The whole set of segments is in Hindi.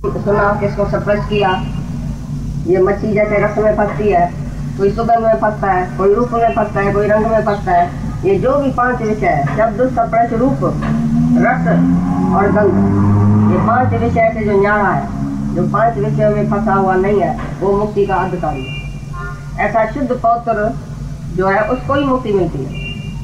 सुना, किसको सप्रेस किया। ये मच्छी जैसे रस में फंसती है, कोई सुगंध में फंसता है, कोई रूप में फंसता है, कोई रंग में फंसता है। ये जो भी 5 विषय है, शब्द, सप्रेस, रूप, रस और गंध, ये 5 विषय से जो न्यारा है, जो 5 विषयों में फंसा हुआ नहीं है, वो मुक्ति का अधिकारी है। ऐसा शुद्ध पवित्र जो है उसको ही मुक्ति मिलती है।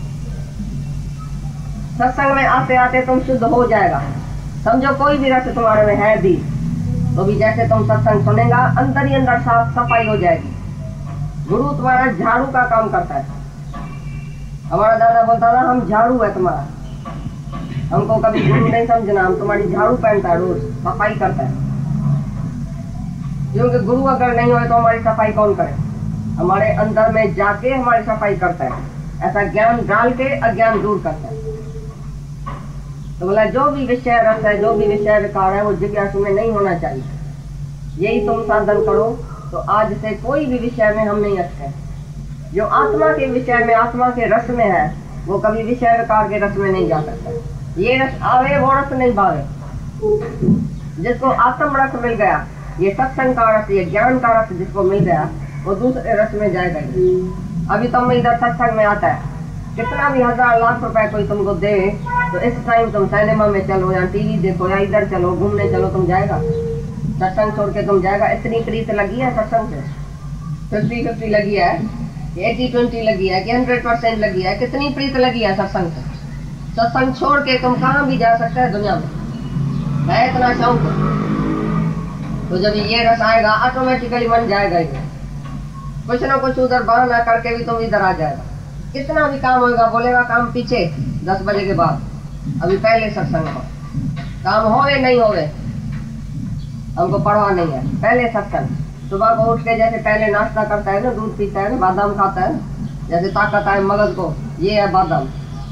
सत्संग में आते आते तुम शुद्ध हो जाएगा। समझो कोई भी रस तुम्हारे में है भी, तो भी जैसे तुम सत्संग सुनेगा, अंदर ही अंदर साफ सफाई हो जाएगी। गुरु तुम्हारा झाड़ू का काम करता है। हमारा दादा बोलता था, हम झाड़ू है तुम्हारा। हमको कभी गुरु नहीं समझना, हम तुम्हारी झाड़ू पहनता है, रोज सफाई करता है। क्योंकि गुरु अगर नहीं होए तो हमारी सफाई कौन करे? हमारे अंदर में जाके हमारी सफाई करता है। ऐसा ज्ञान डाल के अज्ञान दूर करता है। तो बोला जो भी विषय रस है, जो भी विषय विकार है, वो जिज्ञासु में नहीं होना चाहिए। यही तुम साधन करो तो आज से कोई भी विषय में हम नहीं अटके। जो आत्मा के विषय में, आत्मा के रस में है, वो कभी विषय विकार के रस में नहीं जा सकता। ये रस आवे वो रस नहीं भावे। जिसको आत्म रस मिल गया, ये सत्संग का रस, ये ज्ञान का रस जिसको मिल गया, वो दूसरे रस में जाएगा। अभी तुम इधर सत्संग में आता है, कितना भी 1000 लाख रुपए कोई तुमको दे, तो इस टाइम तुम सिनेमा में चलो या टीवी देखो या इधर चलो, घूमने चलो, तुम जाएगा? सत्संग छोड़ के तुम जाएगा? इतनी प्रीत लगी है सत्संग से? 50-50 लगी है, 80-20 लगी है कि 100% लगी है? कितनी प्रीत लगी है सत्संग से? सत्संग छोड़ के तुम कहाँ भी जा सकते हैं दुनिया में, है इतना शौक। तो जब ये रस आएगा, ऑटोमेटिकली मन जाएगा ही। कुछ ना कुछ उधर बहाना करके भी तुम इधर आ जाएगा। कितना भी काम होगा, बोलेगा काम पीछे 10 बजे के बाद, अभी पहले सत्संग हो। काम होवे नहीं होवे हमको परवाह नहीं है, पहले सत्संग। सुबह को उठ के जैसे पहले नाश्ता करता है ना, दूध पीता है ना, बादाम खाता है, जैसे ताकत आए मगज को, ये है बादाम,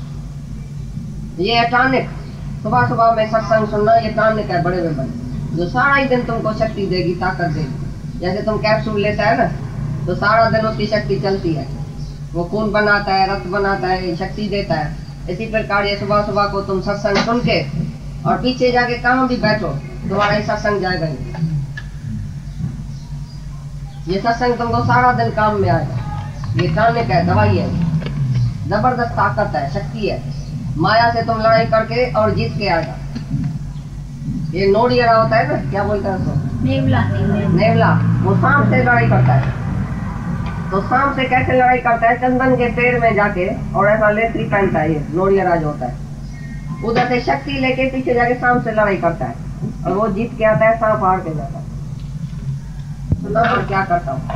ये है टॉनिक। सुबह सुबह में सत्संग सुनना, ये टॉनिक है बड़े में बड़े, जो सारा ही दिन तुमको शक्ति देगी, ताकत देगी। जैसे तुम कैप्सूल लेता है ना, तो सारा दिन उसकी शक्ति चलती है, वो खून बनाता है, रक्त बनाता है, शक्ति देता है। इसी प्रकार ये सुबह सुबह को तुम सत्संग सुन के और पीछे जाके कहाँ भी बैठो, तुम्हारा ही सत्संग जाएगा ही। ये सत्संग तुमको सारा दिन काम में आएगा। ये टॉनिक है, दवाई है, जबरदस्त ताकत है, शक्ति है। माया से तुम लड़ाई करके और जीत के आएगा। ये नोडियरा होता है ना, क्या बोलते हैं उसको? नेवला। नेवला, वो सांप से लड़ाई करता है। तो सांप से कैसे लड़ाई करता है? चंदन के पेड़ में जाके और ऐसा लेथरी पहनता है, ये नोडियरा जो होता है, उधर से शक्ति लेके पीछे जाके सांप से लड़ाई करता है और वो जीत के आता है, सांप हार के जाता है। सुना तो क्या करता हूँ।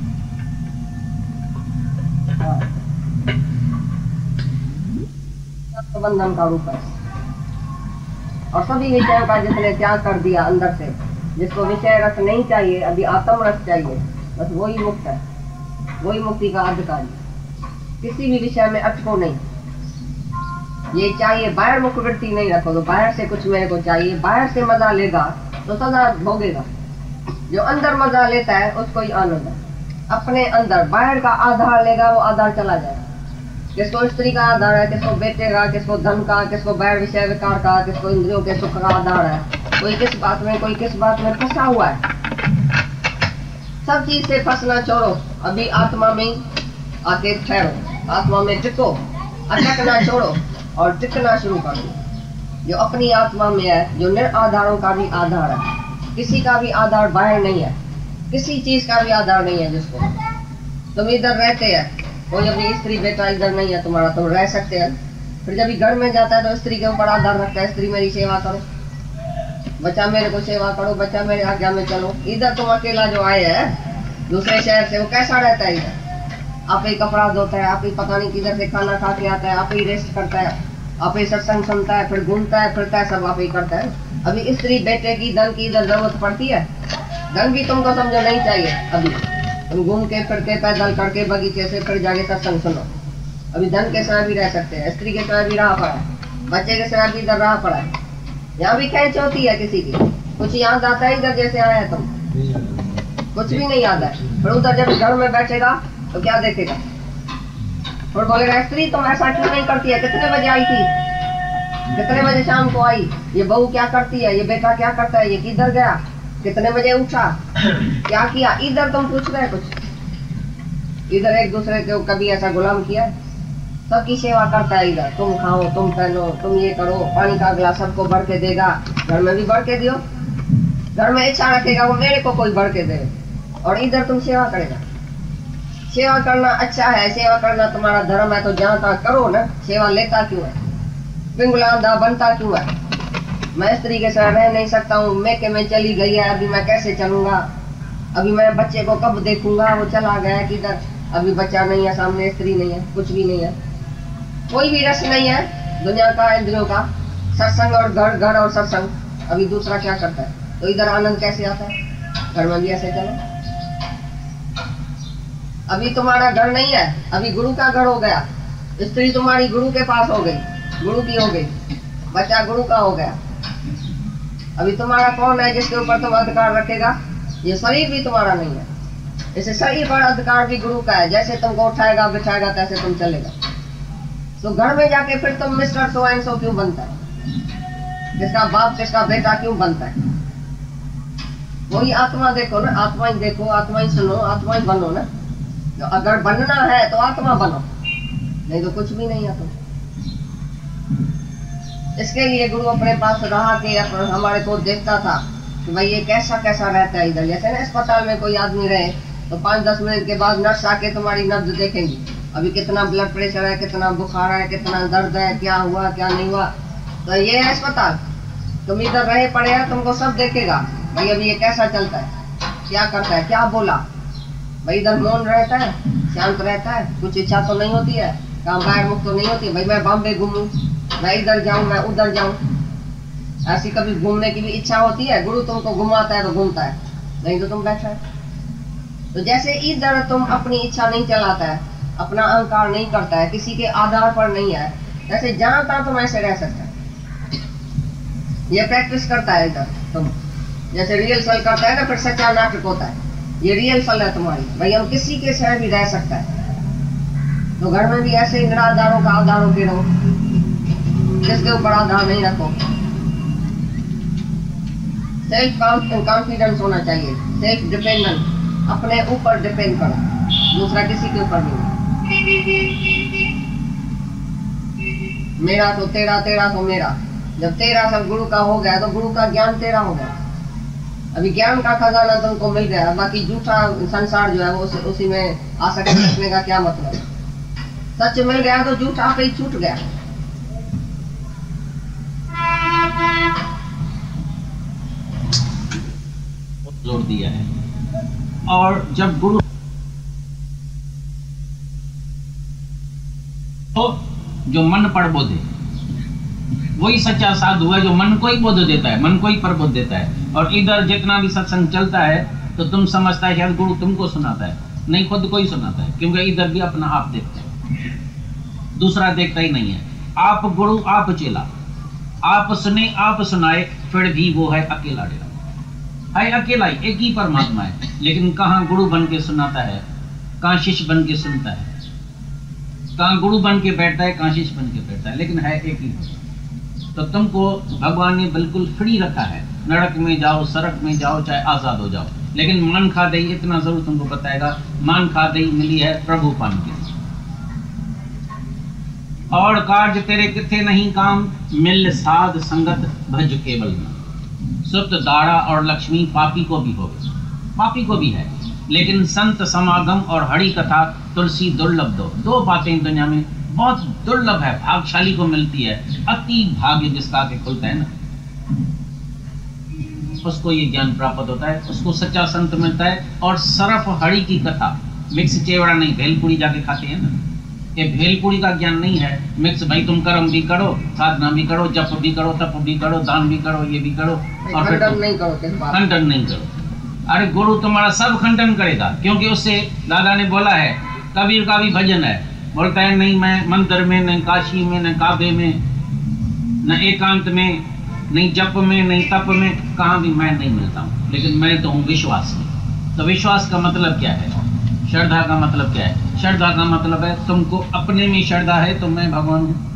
बंधन का रूप है और सभी विषयों का जिसने त्याग कर दिया अंदर से, जिसको विषय रस नहीं चाहिए, अभी आत्म रस चाहिए, बस वही मुक्त है, वही मुक्ति का अधिकारी। किसी भी विषय में अटको नहीं। ये चाहिए बाहर मुखवृत्ति नहीं रखो, तो बाहर से कुछ मेरे को चाहिए, बाहर से मजा लेगा तो सदा भोगेगा। जो अंदर मजा लेता है उसको ही आनंद है। अपने अंदर बाहर का आधार लेगा, वो आधार चला जाएगा। किसको स्त्री का आधार है, किसको बेटे का, किसको धन का, किसको बाहर विषय विकार का, किसको इंद्रियों के सुख का आधार है। कोई किस बात में, कोई किस बात में फंसा हुआ है। सब चीज से फंसना छोड़ो, अभी आत्मा में आके ठहरो, आत्मा में टिको, अटकना छोड़ो और टिकना शुरू कर दो। जो अपनी आत्मा में है, जो निराधारों का भी आधार है, किसी का भी आधार बाहर नहीं है, किसी चीज का भी आधार नहीं है। जिसको तुम इधर रहते हैं, कोई अपनी स्त्री बेटा इधर नहीं है तुम्हारा, तुम रह सकते हैं। फिर जब घर में जाता है तो स्त्री के ऊपर आधार रखता है, स्त्री मेरी सेवा करो, बच्चा मेरे को सेवा करो, बच्चा मेरे आज्ञा में चलो। इधर तुम अकेला जो आए हैं दूसरे शहर से, वो कैसा रहता है? इधर आप ही कपड़ा धोता है, आप ही पता नहीं किधर से खाना खा के आता है, आप ही रेस्ट करता है, आप ही सत्संग सुनता है, फिर घूमता है फिरता है, सब आप ही करता है। अभी स्त्री बेटे की धन की इधर जरूरत पड़ती है? धन भी तुमको समझो नहीं चाहिए। अभी तुम घूम के फिर के पैदल करके बगीचे से फिर जाके सत्संग सुनो। अभी धन के समय भी रह सकते हैं, स्त्री के समय भी रहा पड़ा है, बच्चे के समय भी इधर रहा पड़ा है। यहाँ भी खेच होती है किसी की, कुछ याद आता है इधर जैसे आया है तुम, कुछ भी नहीं याद है। फिर उधर जब घर में बैठेगा तो क्या देखेगा? फिर बोलेगा स्त्री तुम ऐसा क्यों नहीं करती है, कितने बजे आई थी, कितने बजे शाम को आई, ये बहू क्या करती है, ये बेटा क्या करता है, ये किधर गया, कितने बजे उठा, क्या किया, इधर तुम पूछ रहे कुछ? इधर एक दूसरे को कभी ऐसा गुलाम किया? सबकी सेवा करता है इधर, तुम खाओ, तुम पहनो, तुम ये करो, पानी का गिलास सबको भर के देगा, घर में भी भर के दियो, घर में इच्छा रखेगा वो मेरे को कोई भर के दे, और इधर तुम सेवा करेगा। सेवा करना अच्छा है, सेवा करना तुम्हारा धर्म है, तो जहाँ तक करो ना। सेवा लेता क्यों है, पिंगलांदा बनता क्यों है? मैं इस तरीके से रह नहीं सकता हूँ, मैके में चली गई है, अभी मैं कैसे चलूंगा, अभी मैं बच्चे को कब देखूंगा, वो चला गया किधर, अभी बच्चा नहीं है, सामने स्त्री नहीं है, कुछ भी नहीं है, कोई भी रस नहीं है दुनिया का, इंद्रियों का, सत्संग और घर, घर और सत्संग, अभी दूसरा क्या करता है? तो इधर आनंद कैसे आता है? घर में भी ऐसे चलो। अभी तुम्हारा घर नहीं है, अभी गुरु का घर हो गया, स्त्री तुम्हारी गुरु के पास हो गई, गुरु की हो गई, बच्चा गुरु का हो गया। अभी तुम्हारा कौन है जिसके ऊपर तुम अधिकार रखेगा? ये शरीर भी तुम्हारा नहीं है, इसे शरीर पर अधिकार भी गुरु का है, जैसे तुमको उठाएगा बिठाएगा तैसे तुम चलेगा। तो घर में जाके फिर तुम मिस्टर सो एंड सो क्यों बनता है? किसका बाप किसका बेटा क्यों बनता है? वही आत्मा देखो ना, आत्मा ही देखो, आत्मा ही सुनो, आत्मा ही बनो ना। तो अगर बनना है तो आत्मा बनो, नहीं तो कुछ भी नहीं है तुम। इसके लिए गुरु अपने पास रहा के हमारे को देखता था कि भाई ये कैसा कैसा रहता है इधर। जैसे ना अस्पताल में कोई आदमी रहे तो 5-10 मिनट के बाद नर्स आके तुम्हारी नब्ज देखेंगी, अभी कितना ब्लड प्रेशर है, कितना बुखार है, कितना दर्द है, क्या हुआ क्या नहीं हुआ। तो ये है अस्पताल, तुम इधर रहे पड़े हैं, तुमको सब देखेगा भाई अभी ये कैसा चलता है, क्या करता है, क्या बोला। भाई इधर मौन रहता है, शांत रहता है, कुछ इच्छा तो नहीं होती है, काम बाहर मुक्त तो नहीं होती। भाई मैं बॉम्बे घूमूं, मैं इधर जाऊं, मैं उधर जाऊं, ऐसी कभी घूमने की भी इच्छा होती है? गुरु तुमको घुमाता है तो घूमता है, नहीं तो तुम बैठा है। तो जैसे इधर तुम अपनी इच्छा नहीं चलाता है, अपना अहंकार नहीं करता है, किसी के आधार पर नहीं है, जैसे जहाँ तहाँ तुम ऐसे रह सकता है। ये प्रैक्टिस करता है इधर तुम, जैसे रिहर्सल करता है ना, फिर सच्चा नाटक होता है, ये रिहर्सल है तुम्हारी। भाई हम किसी के शहर भी रह सकता है, तो घर में भी ऐसे ही निराधारों का आधार होते रहो, जिसके ऊपर आधार नहीं रखो। सेल्फ कॉन्फिडेंस होना चाहिए, सेल्फ डिपेंडेंट, अपने ऊपर डिपेंड करो, दूसरा किसी के ऊपर नहीं। मेरा तो तेरा, तेरा तो मेरा। जब तेरा सब गुरु का हो गया तो गुरु का ज्ञान तेरा हो गया। अभी ज्ञान का खजाना तुमको मिल गया, बाकी झूठा संसार जो है वो उसी में आसक्ति रखने का क्या मतलब। सच मिल गया तो झूठा पे ही छूट गया। जोर दिया है। और जब गुरु तो जो मन पर बोधे, वही सच्चा साधु है जो मन को ही बोध देता है, मन को ही प्रबोध देता है। और इधर जितना भी सत्संग चलता है तो तुम समझता है शायद गुरु तुमको सुनाता है, नहीं खुद को ही सुनाता है, क्योंकि इधर भी अपना आप देखता है, दूसरा देखता ही नहीं है। आप गुरु आप चेला, आप सुने आप सुनाए, फिर भी वो है अकेला डेरा, है अकेला ही, एक ही परमात्मा है। लेकिन कहाँ गुरु बन के सुनाता है, कहाँ शिष्य बन के सुनता है, कहाँ गुरु बन के बैठता है, कहाँ शिष्य बन के बैठता है, लेकिन है एक ही। तो तुमको भगवान ने बिल्कुल फ्री रखा है, नरक में जाओ, सड़क में जाओ, चाहे आजाद हो जाओ। लेकिन मान खा दई इतना जरूर तुमको बताएगा, मान खा दई मिली है प्रभु पान के, और कार्य तेरे किथे नहीं काम, मिल साध संगत भज केवल नाम। सुत दारा और लक्ष्मी पापी को भी हो, पापी को भी है, लेकिन संत समागम और हरि कथा तुलसी दुर्लभ दो बातें दुनिया में बहुत दुर्लभ है, भाग्यशाली को मिलती है। अति भाग्य जिसका के खुलता है ना, उसको ये ज्ञान प्राप्त होता है, उसको सच्चा संत मिलता है। और सरफ हरि की कथा, मिक्स चेवड़ा नहीं, भेलपुरी जाके खाते हैं ना, ये भेलपुरी का ज्ञान नहीं है। मिक्स भाई तुम कर्म भी करो, साधना भी करो, जप भी करो, तप भी करो, दान भी करो, ये भी करो, और फिर खंडन नहीं करो। अरे गुरु तुम्हारा सब खंडन करेगा, क्योंकि उससे दादा ने बोला है, कबीर का भी भजन है, बोलता है नहीं मैं मंदिर में, न काशी में, न काबे में, न एकांत में, नहीं जप में, नहीं तप में, कहाँ भी मैं नहीं मिलता हूँ, लेकिन मैं तो हूँ विश्वास में। तो विश्वास का मतलब क्या है, श्रद्धा का मतलब क्या है? श्रद्धा का मतलब है तुमको अपने में श्रद्धा है तो मैं भगवान हूँ।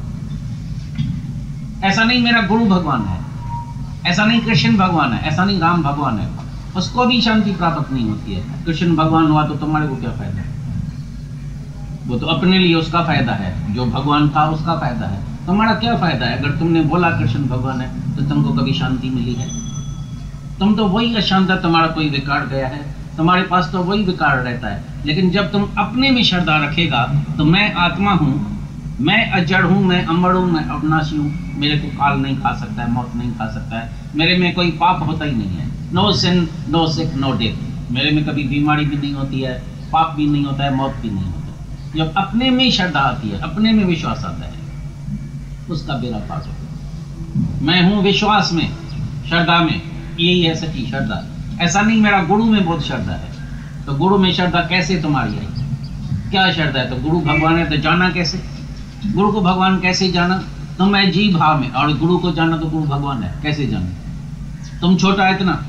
ऐसा नहीं मेरा गुरु भगवान है, ऐसा नहीं कृष्ण भगवान है, ऐसा नहीं राम भगवान है, उसको भी शांति प्राप्त नहीं होती है। कृष्ण भगवान हुआ तो तुम्हारे को क्या फायदा है? वो तो अपने लिए उसका फायदा है, जो भगवान था उसका फायदा है। तुम्हारा क्या फायदा है? अगर तुमने बोला कृष्ण भगवान है तो तुमको कभी शांति मिली है? तुम तो वही अशांत है, तुम्हारा कोई विकार गया है, तुम्हारे पास तो वही विकार रहता है। लेकिन जब तुम अपने में श्रद्धा रखेगा तो मैं आत्मा हूँ, मैं अजड़ हूँ, मैं अमर हूँ, मैं अविनाशी हूँ, मेरे को काल नहीं खा सकता है, मौत नहीं खा सकता है, मेरे में कोई पाप होता ही नहीं है। No sin, no sick, no death. मेरे में कभी बीमारी भी नहीं होती है, पाप भी नहीं होता है, मौत भी नहीं होता है। जब अपने में श्रद्धा आती है, अपने में विश्वास आता है, उसका बेड़ा पार होता है। मैं हूँ विश्वास में, श्रद्धा में, यही है सच्ची श्रद्धा। ऐसा नहीं मेरा गुरु में बहुत श्रद्धा है, तो गुरु में श्रद्धा कैसे तुम्हारी आई? क्या श्रद्धा है? तो गुरु भगवान है, तो जाना कैसे? गुरु को भगवान कैसे जाना? तो मैं जी भाव में, और गुरु को जाना तो गुरु भगवान है, कैसे जाना? तुम छोटा है इतना,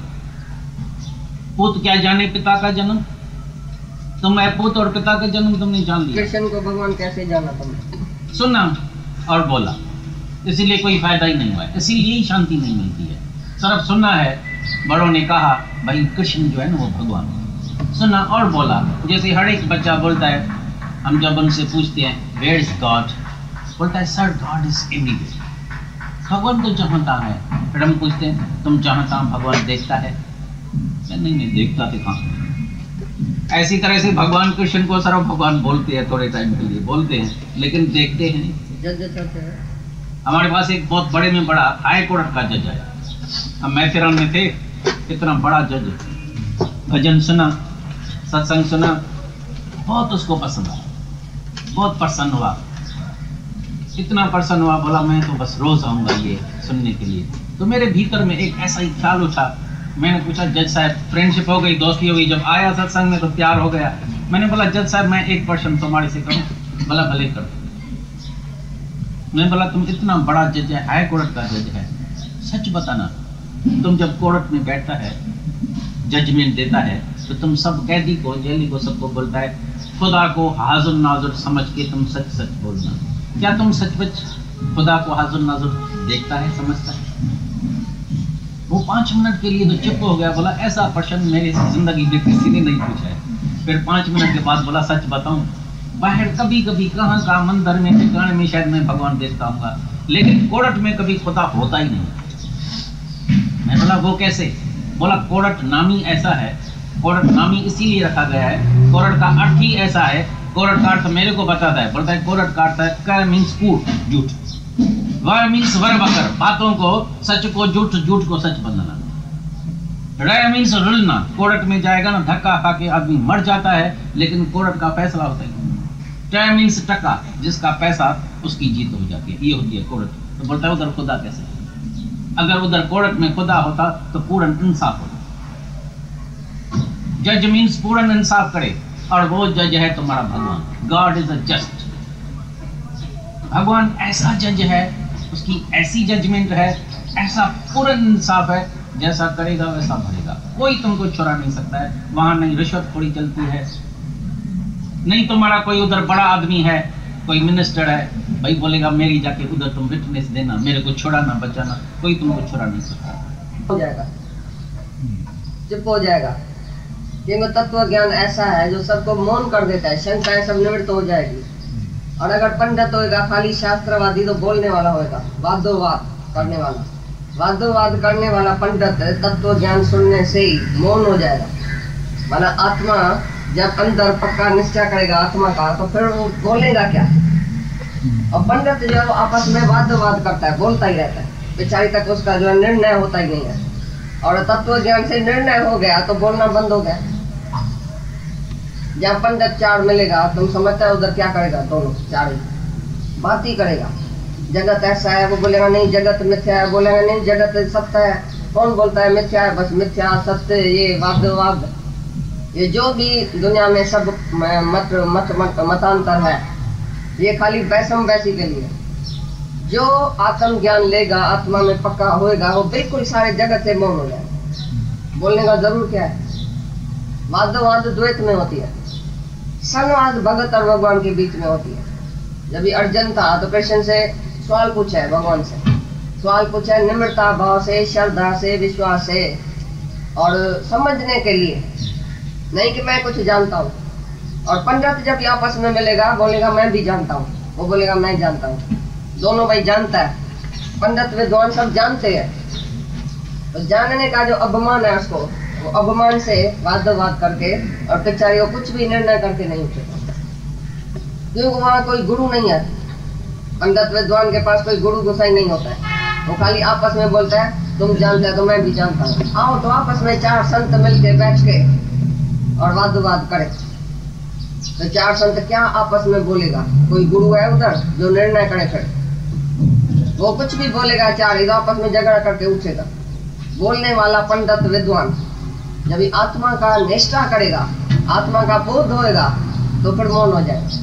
पुत्र क्या जाने पिता का जन्म? तुम है पुत्र और पिता का जन्म तुमने जान लिया। कृष्ण को भगवान कैसे जाना तुमने? सुना और बोला, इसीलिए कोई फायदा ही नहीं हुआ है, इसीलिए ही शांति नहीं मिलती है। सिर्फ सुना है, बड़ों ने कहा भाई कृष्ण जो है ना वो भगवान, सुना और बोला। जैसे हर एक बच्चा बोलता है, हम जब उनसे पूछते हैं वेयर इज गॉड, बोलता है सर गॉड इज एवरीवेयर, भगवान तो जहाँ तहाँ है। फिर हम पूछते हैं तुम जहाँ तहाँ भगवान देखता है? नहीं देखता तो कहाँ। ऐसी तरह से भगवान कृष्ण को सर्व भगवान बोलते हैं, थोड़े टाइम के लिए बोलते हैं, लेकिन देखते हैं नहीं। हमारे पास एक बहुत बड़े में बड़ा हाई कोर्ट का जज है, हम मैथेरन में थे, इतना बड़ा जज, भजन सुना, सत्संग सुना, बहुत उसको पसंद आया, बहुत प्रसन्न हुआ, इतना प्रसन्न हुआ, बोला मैं तो बस रोज आऊँगा ये सुनने के लिए। तो मेरे भीतर में एक ऐसा ही ख्याल उठा, मैंने पूछा जज साहब, फ्रेंडशिप हो गई, दोस्ती हो गई, जब आया सत्संग में तो प्यार हो गया। मैंने बोला जज साहब मैं एक प्रश्न तुम्हारे से करूँ? बोला भले कर। मैंने बोला तुम इतना बड़ा जज है, हाई कोर्ट का जज है, सच बताना, तुम जब कोर्ट में बैठता है, जजमेंट देता है, तो तुम सब कैदी को, जेली को, सबको बोलता है खुदा को हाजुर नाजुर समझ के तुम सच सच बोलना। क्या तुम सचमुच खुदा को हाजुर नाजुर देखता है, समझता है? वो 5 मिनट के लिए तो चुप हो गया, बोला ऐसा प्रश्न मेरी जिंदगी में किसी ने नहीं पूछा है। फिर 5 मिनट के बाद बोला सच बताऊं, बाहर कभी कभी कहाँ कहाँ मंदिर में, ठिकाने में शायद मैं भगवान देखता हूँ, लेकिन कोर्ट में कभी खुदा होता ही नहीं। मैं बोला वो कैसे? बोला कोर्ट नामी ऐसा है, कोर्ट नामी इसीलिए रखा गया है, कोर्ट का अर्थ ही ऐसा है, कोर्ट का अर्थ मेरे को बताता है, बोलता है कोर्ट का अर्थ है कर मीन्स कूट, झूठ, वर मीन्स वर बकर, बातों को सच को झूठ, झूठ को सच बनाना, रय मीन्स रुलना। कोर्ट में जाएगा ना, धक्का खा के आदमी मर जाता है, लेकिन कोर्ट का फैसला होता है। टय मीन्स टका, जिसका पैसा उसकी जीत हो जाती है, ये होती है कोर्ट। तो बोलता है उधर खुदा कैसे? अगर उधर कोर्ट में खुदा होता तो पूर्ण इंसाफ होता। जज मीन्स पूर्ण इंसाफ करे, और वो जज है तुम्हारा भगवान। God is a just. भगवान ऐसा जज है, उसकी ऐसी जजमेंट है, ऐसा पूर्ण इंसाफ है, जैसा करेगा वैसा भरेगा, कोई तुमको चुरा नहीं सकता है। वहां नहीं रिश्वतखोरी चलती है, नहीं तुम्हारा कोई उधर बड़ा आदमी है, कोई मिनिस्टर है, भाई बोलेगा मेरी जाके उधर तुम विटनेस देना, मेरे को छुड़ाना बचाना, कोई तुमको छुड़ा नहीं सकता। हो जाएगा, चुप हो जाएगा, क्योंकि तत्व ज्ञान ऐसा है जो सबको मौन कर देता है, शंकाएं सब निवृत्त हो जाएगी। और अगर पंडित होएगा, खाली शास्त्रवादी, तो बोलने वाला होएगा, वादोवाद करने वाला, वादोवाद करने वाला पंडित तत्व ज्ञान सुनने से ही मौन हो जाएगा। माना आत्मा जब अंदर पक्का निश्चय करेगा आत्मा का, तो फिर वो बोलेगा क्या? और पंडित जो आपस में वादोवाद करता है, बोलता ही रहता है, बेचारी तक उसका जो निर्णय होता ही नहीं है। और तत्व ज्ञान से निर्णय हो गया तो बोलना बंद हो गया। जब पंडित चार मिलेगा, तुम समझते हो उधर क्या करेगा? दोनों चार ही बात ही करेगा। जगत ऐसा है, वो बोलेगा नहीं जगत मिथ्या है, बोलेगा नहीं जगत सत्य है। कौन बोलता है मिथ्या है? बस मिथ्या सत्य, ये वादवाद, ये जो भी दुनिया में सब मतांतर है, ये खाली वैषम वैसी के लिए। जो आत्म ज्ञान लेगा, आत्मा में पक्का होएगा, वो बिल्कुल सारे जगत से मौन हो जाएगा। बोलने का जरूर क्या है? वादवाद द्वैत में होती है, संवाद भगत और भगवान के बीच में होती है। जब ये अर्जुन था तो कृष्ण से सवाल पूछा है, भगवान से सवाल पूछा है, निम्रता भाव से, श्रद्धा से, विश्वास से, और समझने के लिए, नहीं कि मैं कुछ जानता हूँ। और पंडित जब आपस में मिलेगा बोलेगा मैं भी जानता हूँ, वो बोलेगा मैं जानता हूँ, दोनों भाई जानता है। पंडित विद्वान सब जानते हैं, तो जानने का जो अभिमान है उसको, वो अभिमान से वाद करके और बेचारी कुछ भी निर्णय करके नहीं उठेगा, क्योंकि वहाँ कोई गुरु नहीं है। पंडित विद्वान के पास कोई गुरु गोसाई नहीं होता है, वो खाली आपस में बोलता है तुम जानते हो तो मैं भी जानता हूँ, आओ तो आपस में चार संत मिलके बैठ के और वाद करे। तो चार संत क्या आपस में बोलेगा, कोई गुरु है उधर जो निर्णय करे? फिर वो कुछ भी बोलेगा, चार इधर आपस में झगड़ा करके उठेगा। बोलने वाला पंडित विद्वान जब आत्मा का निष्ठा करेगा, आत्मा का बोध होएगा, तो फिर मौन हो जाएगा,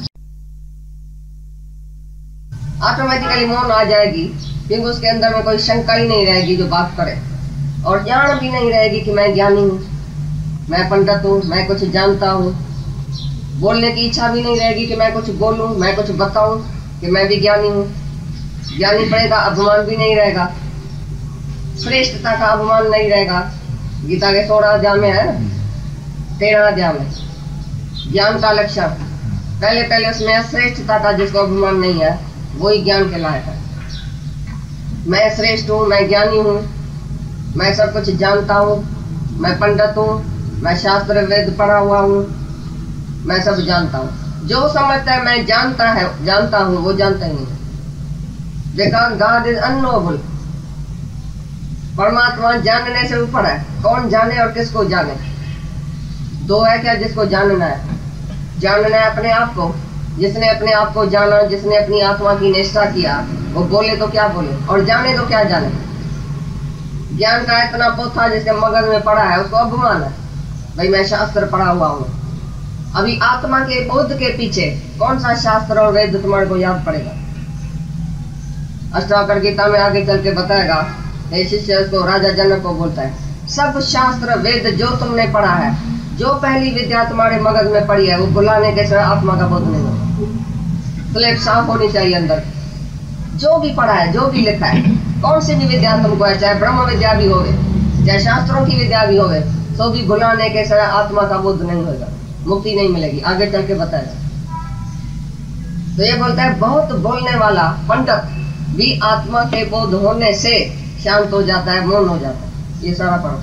ऑटोमेटिकली मौन आ जाएगी, क्योंकि उसके अंदर में कोई शंका ही नहीं रहेगी जो बात करे, और ज्ञान भी नहीं रहेगी कि मैं ज्ञानी हूँ, मैं पंडित हूँ, मैं कुछ जानता हूँ। बोलने की इच्छा भी नहीं रहेगी कि मैं कुछ बोलूँ, मैं कुछ बताऊँ कि मैं भी ज्ञानी हूँ। ज्ञानी पड़ेगा, अभिमान भी नहीं रहेगा, श्रेष्ठता का अभिमान नहीं रहेगा। गीता के 16 अध्याय में है ना, 13 अध्याय में ज्ञान का लक्षण, पहले उसमें श्रेष्ठता का जिसको अभिमान नहीं है वही ज्ञान के लायक है। मैं श्रेष्ठ हूँ, मैं ज्ञानी हूँ, मैं सब कुछ जानता हूँ, मैं पंडित हूँ, मैं शास्त्र वेद पढ़ा हुआ हूँ, मैं सब जानता हूँ। जो समझता है मैं जानता हूँ वो जानता ही नहीं। Because God is unknowable, परमात्मा जानने से ऊपर है। कौन जाने और किसको जाने? दो है क्या जिसको जानना है? जानना है अपने आप को। जिसने अपने आप को जाना, जिसने अपनी आत्मा की निष्ठा किया, वो बोले तो क्या बोले और जाने तो क्या जाने। ज्ञान का इतना पोथा जिसके मगज में पड़ा है उसको अभिमान है, भाई मैं शास्त्र पढ़ा हुआ हूँ। अभी आत्मा के बोध के पीछे कौन सा शास्त्र और वेद तुम्हारे को याद पड़ेगा? अष्टावक्र गीता में आगे चल के बताएगा, शिष्य उसको राजा जनक को बोलता है, सब शास्त्र वेद जो तुमने पढ़ा है, जो पहली विद्या तुम्हारे मगज में पड़ी है, वो बुलाने के सिवा आत्मा का बोध नहीं होगा। स्लेट साफ होनी चाहिए अंदर। जो भी पढ़ा है, जो भी लिखा है, कौन सी भी विद्या तुमको है, चाहे ब्रह्म विद्या भी होवे, चाहे शास्त्रों की विद्या भी होवे, तो भी बुलाने के सिवा आत्मा का बोध नहीं होगा, मुक्ति नहीं मिलेगी। आगे चल के बताएगा। तो ये बोलता है बहुत बोलने वाला पंडित भी आत्मा के बोध होने से शांत हो जाता है, मौन हो जाता है। ये सारा पढ़ो।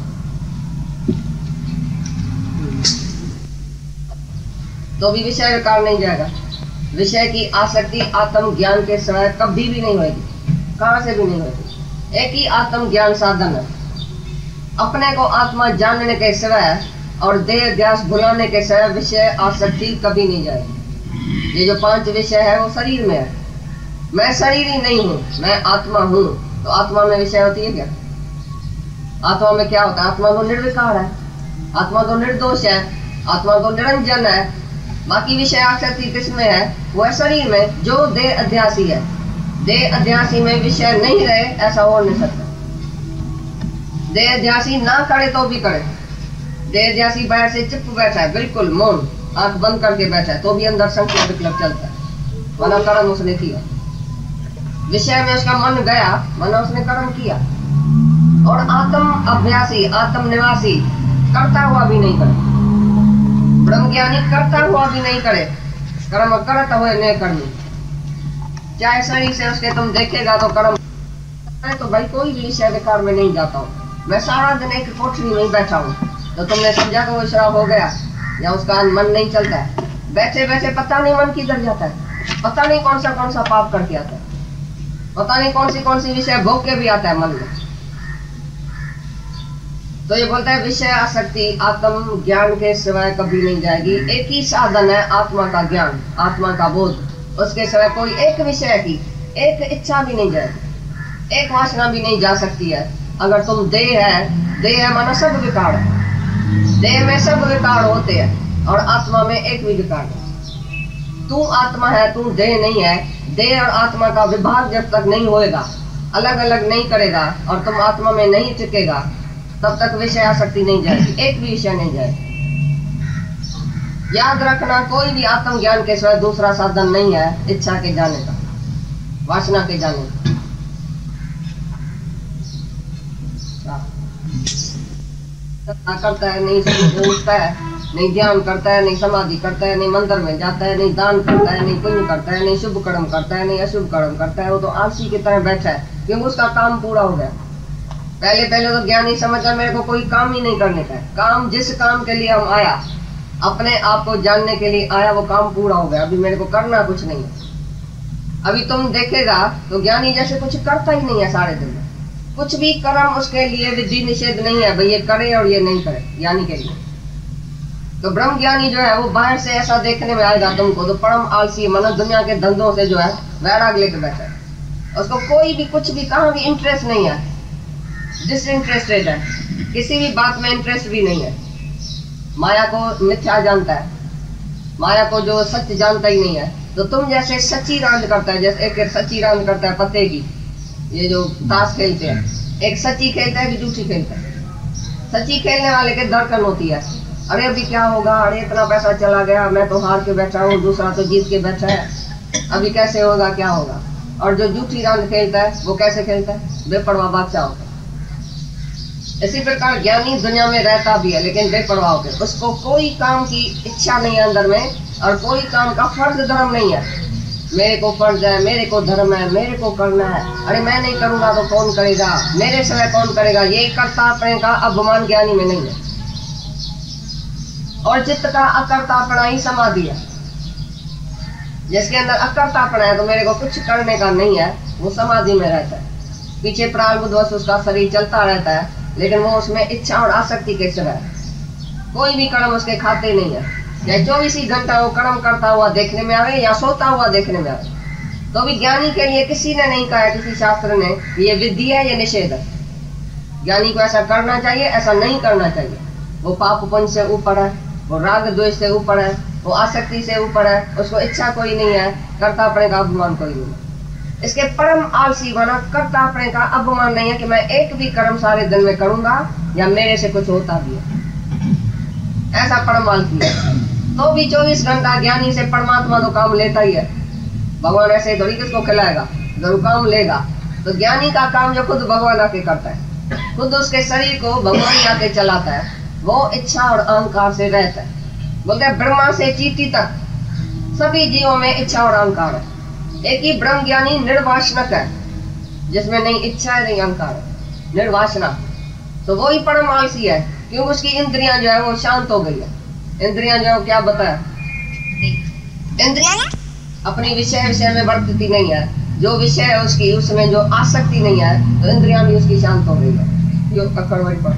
तो भी विषय विकार नहीं जाएगा। विषय की आसक्ति आत्म ज्ञान के सिवाय कभी भी नहीं होगी, कहां से भी नहीं होगी। एक ही आत्म ज्ञान साधन है, अपने को आत्मा जानने के सिवाय और देह ध्यास भुलाने के सिवाय विषय आसक्ति कभी नहीं जाएगी। ये जो 5 विषय है वो शरीर में है। मैं शरीर ही नहीं हूँ, मैं आत्मा हूँ, तो आत्मा में विषय होती है क्या? आत्मा में क्या होता है? आत्मा तो निर्विकार है, आत्मा तो निर्दोष है, आत्मा तो निरंजन है। बाकी विषय आसक्ति किसमें है? वो है शरीर में, जो देह अध्यासी है। देह अध्यासी में विषय नहीं रहे ऐसा हो नहीं सकता। देह अध्यासी ना करे तो भी करे। देह अध्यासी बाहर से चुप बैठा है, बिल्कुल मौन, आंख बंद करके बैठा है, तो भी अंदर संख्या विकल्प चलता है, माना कर्म उसने किया। विषय में उसका मन गया, माना उसने कर्म किया। और आत्म अभ्यासी, आत्म निवासी करता हुआ भी नहीं करे, ब्रह्म ज्ञानी करता हुआ भी नहीं करे, कर्म करता हुए नहीं करनी। चाहे शरीर से उसके तुम देखेगा तो कर्म, तो भाई कोई भी विषय विकार में नहीं जाता हूँ। मैं सारा दिन एक कोठरी में बैठा हूँ, तो तुमने समझा कि वो शराब हो गया या उसका मन नहीं चलता है। बैठे बैठे पता नहीं मन किधर जाता है, पता नहीं कौन सा पाप करके आता है, पता नहीं कौन सी विषय भोग के भी आता है मन में। तो ये बोलता है विषय आसक्ति आत्म ज्ञान के सिवाय कभी नहीं जाएगी। एक ही साधन है आत्मा का ज्ञान, आत्मा का बोध, उसके सिवाय कोई एक विषय की एक इच्छा भी नहीं जाएगी, एक वासना भी नहीं जा सकती है। अगर तुम देह है माना सब विकार है, देह में सब विकार होते हैं और आत्मा में एक भी विकार नहीं। तू आत्मा है, तू देह नहीं है। देह और आत्मा का विभाग जब तक नहीं होएगा, अलग अलग नहीं करेगा और तुम आत्मा में नहीं टिकेगा, तब तक विषय आसक्ति नहीं जाएगी, एक भी विषय नहीं जाएगी। याद रखना, कोई भी आत्म ज्ञान के सिवाय दूसरा साधन नहीं है इच्छा के जाने का, वासना के जाने का। साधना करता है, नहीं सुबह उठता है, नहीं ध्यान करता है, नहीं समाधि करता है, नहीं मंदिर में जाता है, नहीं दान करता है, नहीं पुण्य करता है, नहीं शुभ कर्म करता है, नहीं अशुभ कर्म करता है, वो तो आलसी की तरह बैठा है, क्योंकि उसका काम पूरा हो गया। पहले पहले तो ज्ञानी समझा मेरे को कोई काम ही नहीं करने का है, काम जिस काम के लिए हम आया, अपने आप को जानने के लिए आया, वो काम पूरा हो गया, अभी मेरे को करना कुछ नहीं है। अभी तुम देखेगा तो ज्ञानी जैसे कुछ करता ही नहीं है सारे दिन में, कुछ भी कर्म उसके लिए विधि निषेध नहीं है, भाई ये करे और ये नहीं करे ज्ञानी के लिए। तो ब्रह्म ज्ञानी जो है वो बाहर से ऐसा देखने में आएगा तुमको तो परम आलसी, मतलब दुनिया के धंधों से जो है वैराग लेकर बैठा है, उसको कोई भी कुछ भी कहाँ भी इंटरेस्ट नहीं है, डिसइंटरेस्टेड है, किसी भी बात में इंटरेस्ट भी नहीं है, माया को मिथ्या जानता है, माया को जो सच जानता ही नहीं है। तो तुम जैसे सच्ची रांद करता है, जैसे एक सच्ची रांद करता है पत्ते की, ये जो ताश खेलते हैं, एक सच्ची खेलता है कि झूठी खेलता है। सच्ची खेलने वाले के धड़कन होती है, अरे अभी क्या होगा, अरे इतना पैसा चला गया, मैं तो हार के बैठा हूँ, दूसरा तो जीत के बैठा है, अभी कैसे होगा, क्या होगा। और जो झूठी रांद खेलता है वो कैसे खेलता है, बेपरवाह बादशाह होता है। इसी प्रकार ज्ञानी दुनिया में रहता भी है लेकिन बेपरवाह होकर, उसको कोई काम की इच्छा नहीं है अंदर में, और कोई काम का फर्ज धर्म नहीं है, मेरे को फर्ज है, मेरे को धर्म है, मेरे को करना है, अरे मैं नहीं करूंगा तो कौन करेगा, मेरे समय कौन करेगा, ये कर्तापने का अभिमान ज्ञानी में नहीं है। और चित्त का अकर्तापना ही समाधि है, जिसके अंदर अकर्तापना है तो मेरे को कुछ करने का नहीं है, वो समाधि में रहता है। पीछे प्रारब्धवश उसका शरीर चलता रहता है, लेकिन वो उसमें इच्छा और आसक्ति कैसे है, कोई भी कर्म उसके खाते नहीं है, या 24 ही घंटा वो कर्म करता हुआ देखने में आवे या सोता हुआ देखने में आवे, तो भी ज्ञानी के लिए किसी ने नहीं कहा, किसी शास्त्र ने ये विधि है, ये निषेध है, ज्ञानी को ऐसा करना चाहिए, ऐसा नहीं करना चाहिए। वो पाप पुण्य से ऊपर है, वो राग द्वेष से ऊपर है, वो आसक्ति से ऊपर है, उसको इच्छा कोई नहीं है, कर्तापने का अभिमान कोई नहीं है। इसके परम आलसी बना, कर्तापने का अभिमान नहीं है कि मैं एक भी कर्म सारे दिन में करूंगा या मेरे से कुछ होता भी है, ऐसा परम आलसी है। तो भी 24 घंटा ज्ञानी से परमात्मा तो काम लेता ही है, भगवान ऐसे थोड़ी किसको खिलाएगा, जरूर काम लेगा। तो ज्ञानी का काम जो खुद भगवान आके करता है, खुद उसके शरीर को भगवान आके चलाता है, वो इच्छा और अहंकार से रहता है। बोलते हैं ब्रह्मा से चींटी तक सभी जीवों में इच्छा और अहंकार है, एक ही ब्रह्म ज्ञानी निर्वासनक है, जिसमें नहीं इच्छा है नहीं अहंकार है, निर्वासना। तो वो ही परम आलसी है, क्योंकि उसकी इंद्रियां जो है वो शांत हो गई है। इंद्रियां जो है क्या बताया, इंद्रियां अपनी विषय में वर्तती नहीं है, जो विषय है उसकी उसमें जो आसक्ति नहीं है, तो इंद्रियां भी उसकी शांत हो गई है। जो अकड़वड़ी पर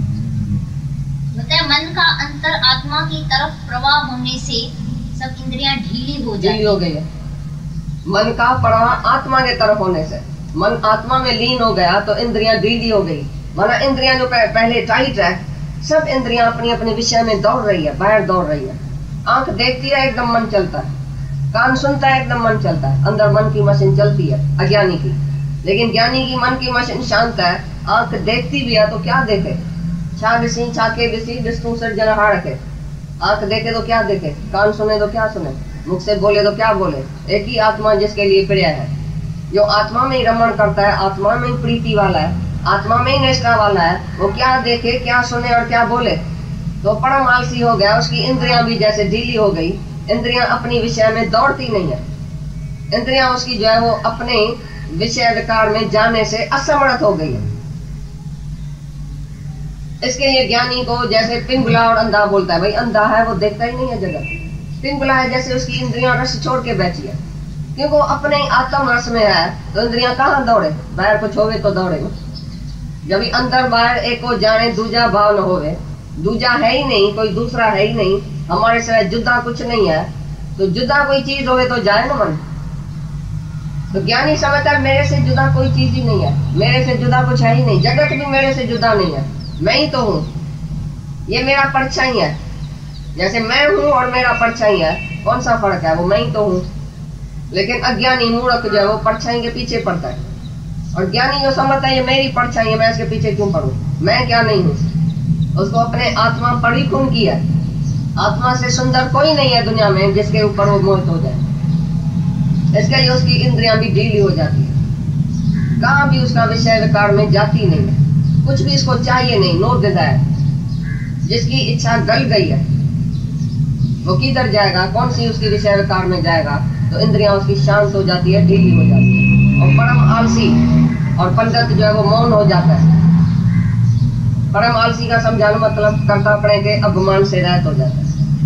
मन का अंतर आत्मा की तरफ प्रवाह होने से सब इंद्रियां ढीली हो गई है। मन का प्रवाह आत्मा के तरफ होने से, मन आत्मा में लीन हो गया तो इंद्रियां ढीली हो गई। माना इंद्रियां जो पहले टाइट है, सब इंद्रियां अपनी अपनी विषय में दौड़ रही है, बाहर दौड़ रही है। आंख देखती है एकदम मन चलता है, कान सुनता है एकदम मन चलता है, अंदर मन की मशीन चलती है अज्ञानी की। लेकिन ज्ञानी की मन की मशीन शांत है, आंख देखती भी है तो क्या देखे, छाके विष्णु सृजनहार रखे। आंख देखे तो क्या देखे, कान सुने तो क्या सुने, मुख से बोले तो क्या बोले। एक ही आत्मा जिसके लिए प्रिय है, जो आत्मा में ही रमण करता है, आत्मा में ही प्रीति वाला है, आत्मा में ही निष्ठा वाला है, वो क्या देखे, क्या सुने और क्या बोले, तो परम आलसी हो गया। उसकी इंद्रियां भी जैसे ढीली हो गई, इंद्रियां अपनी विषय में दौड़ती नहीं है, इंद्रियां उसकी जो है वो अपने विषय विकार में जाने से असमर्थ हो गई है। इसके लिए ज्ञानी को जैसे पिंगला और अंधा बोलता है, भाई अंधा है वो देखता ही नहीं है जगत, पिंगला है जैसे उसकी इंद्रियां रस छोड़ के बैठी है, क्योंकि वो अपने आत्म रस में है, तो इंद्रियां कहाँ दौड़े, बाहर कुछ होवे तो दौड़े। जब अंदर बाहर एक को जाने दूजा भाव न होवे, दूजा है ही नहीं, कोई दूसरा है ही नहीं, हमारे से जुदा कुछ नहीं है, तो जुदा कोई चीज होवे तो जाए ना मन। तो ज्ञानी समझता है मेरे से जुदा कोई चीज ही नहीं है, मेरे से जुदा कुछ है ही नहीं, जगत भी मेरे से जुदा नहीं है, मैं ही तो हूँ, ये मेरा परछाई है। जैसे मैं हूँ और मेरा परछाई है, कौन सा फर्क है, वो मैं ही तो हूँ। लेकिन अज्ञानी मूर्ख जो है वो परछाई के पीछे पड़ता है, और ज्ञानी जो समझता है ये मेरी परछाई है, मैं इसके पीछे क्यों पड़ूं, मैं क्या नहीं हूँ। उसको अपने आत्मा पर ही खून की है, आत्मा से सुंदर कोई नहीं है दुनिया में जिसके ऊपर वो मोहित हो जाए। इसके लिए उसकी इंद्रियां भी ढीली हो जाती है, कहाँ भी उसका विषय विकार में जाती नहीं है, कुछ भी इसको चाहिए नहीं, नो डिजायर। जिसकी इच्छा गल गई है वो किधर जाएगा, कौन सी उसकी विषय विकार में जाएगा, तो इंद्रियां उसकी शांत हो जाती है, ढीली हो जाती है। और परम आलसी और पंडित जो है वो मौन हो जाता है। परम आलसी का समझाना मतलब कर्ता अपने के अभिमान से रहित हो जाता है।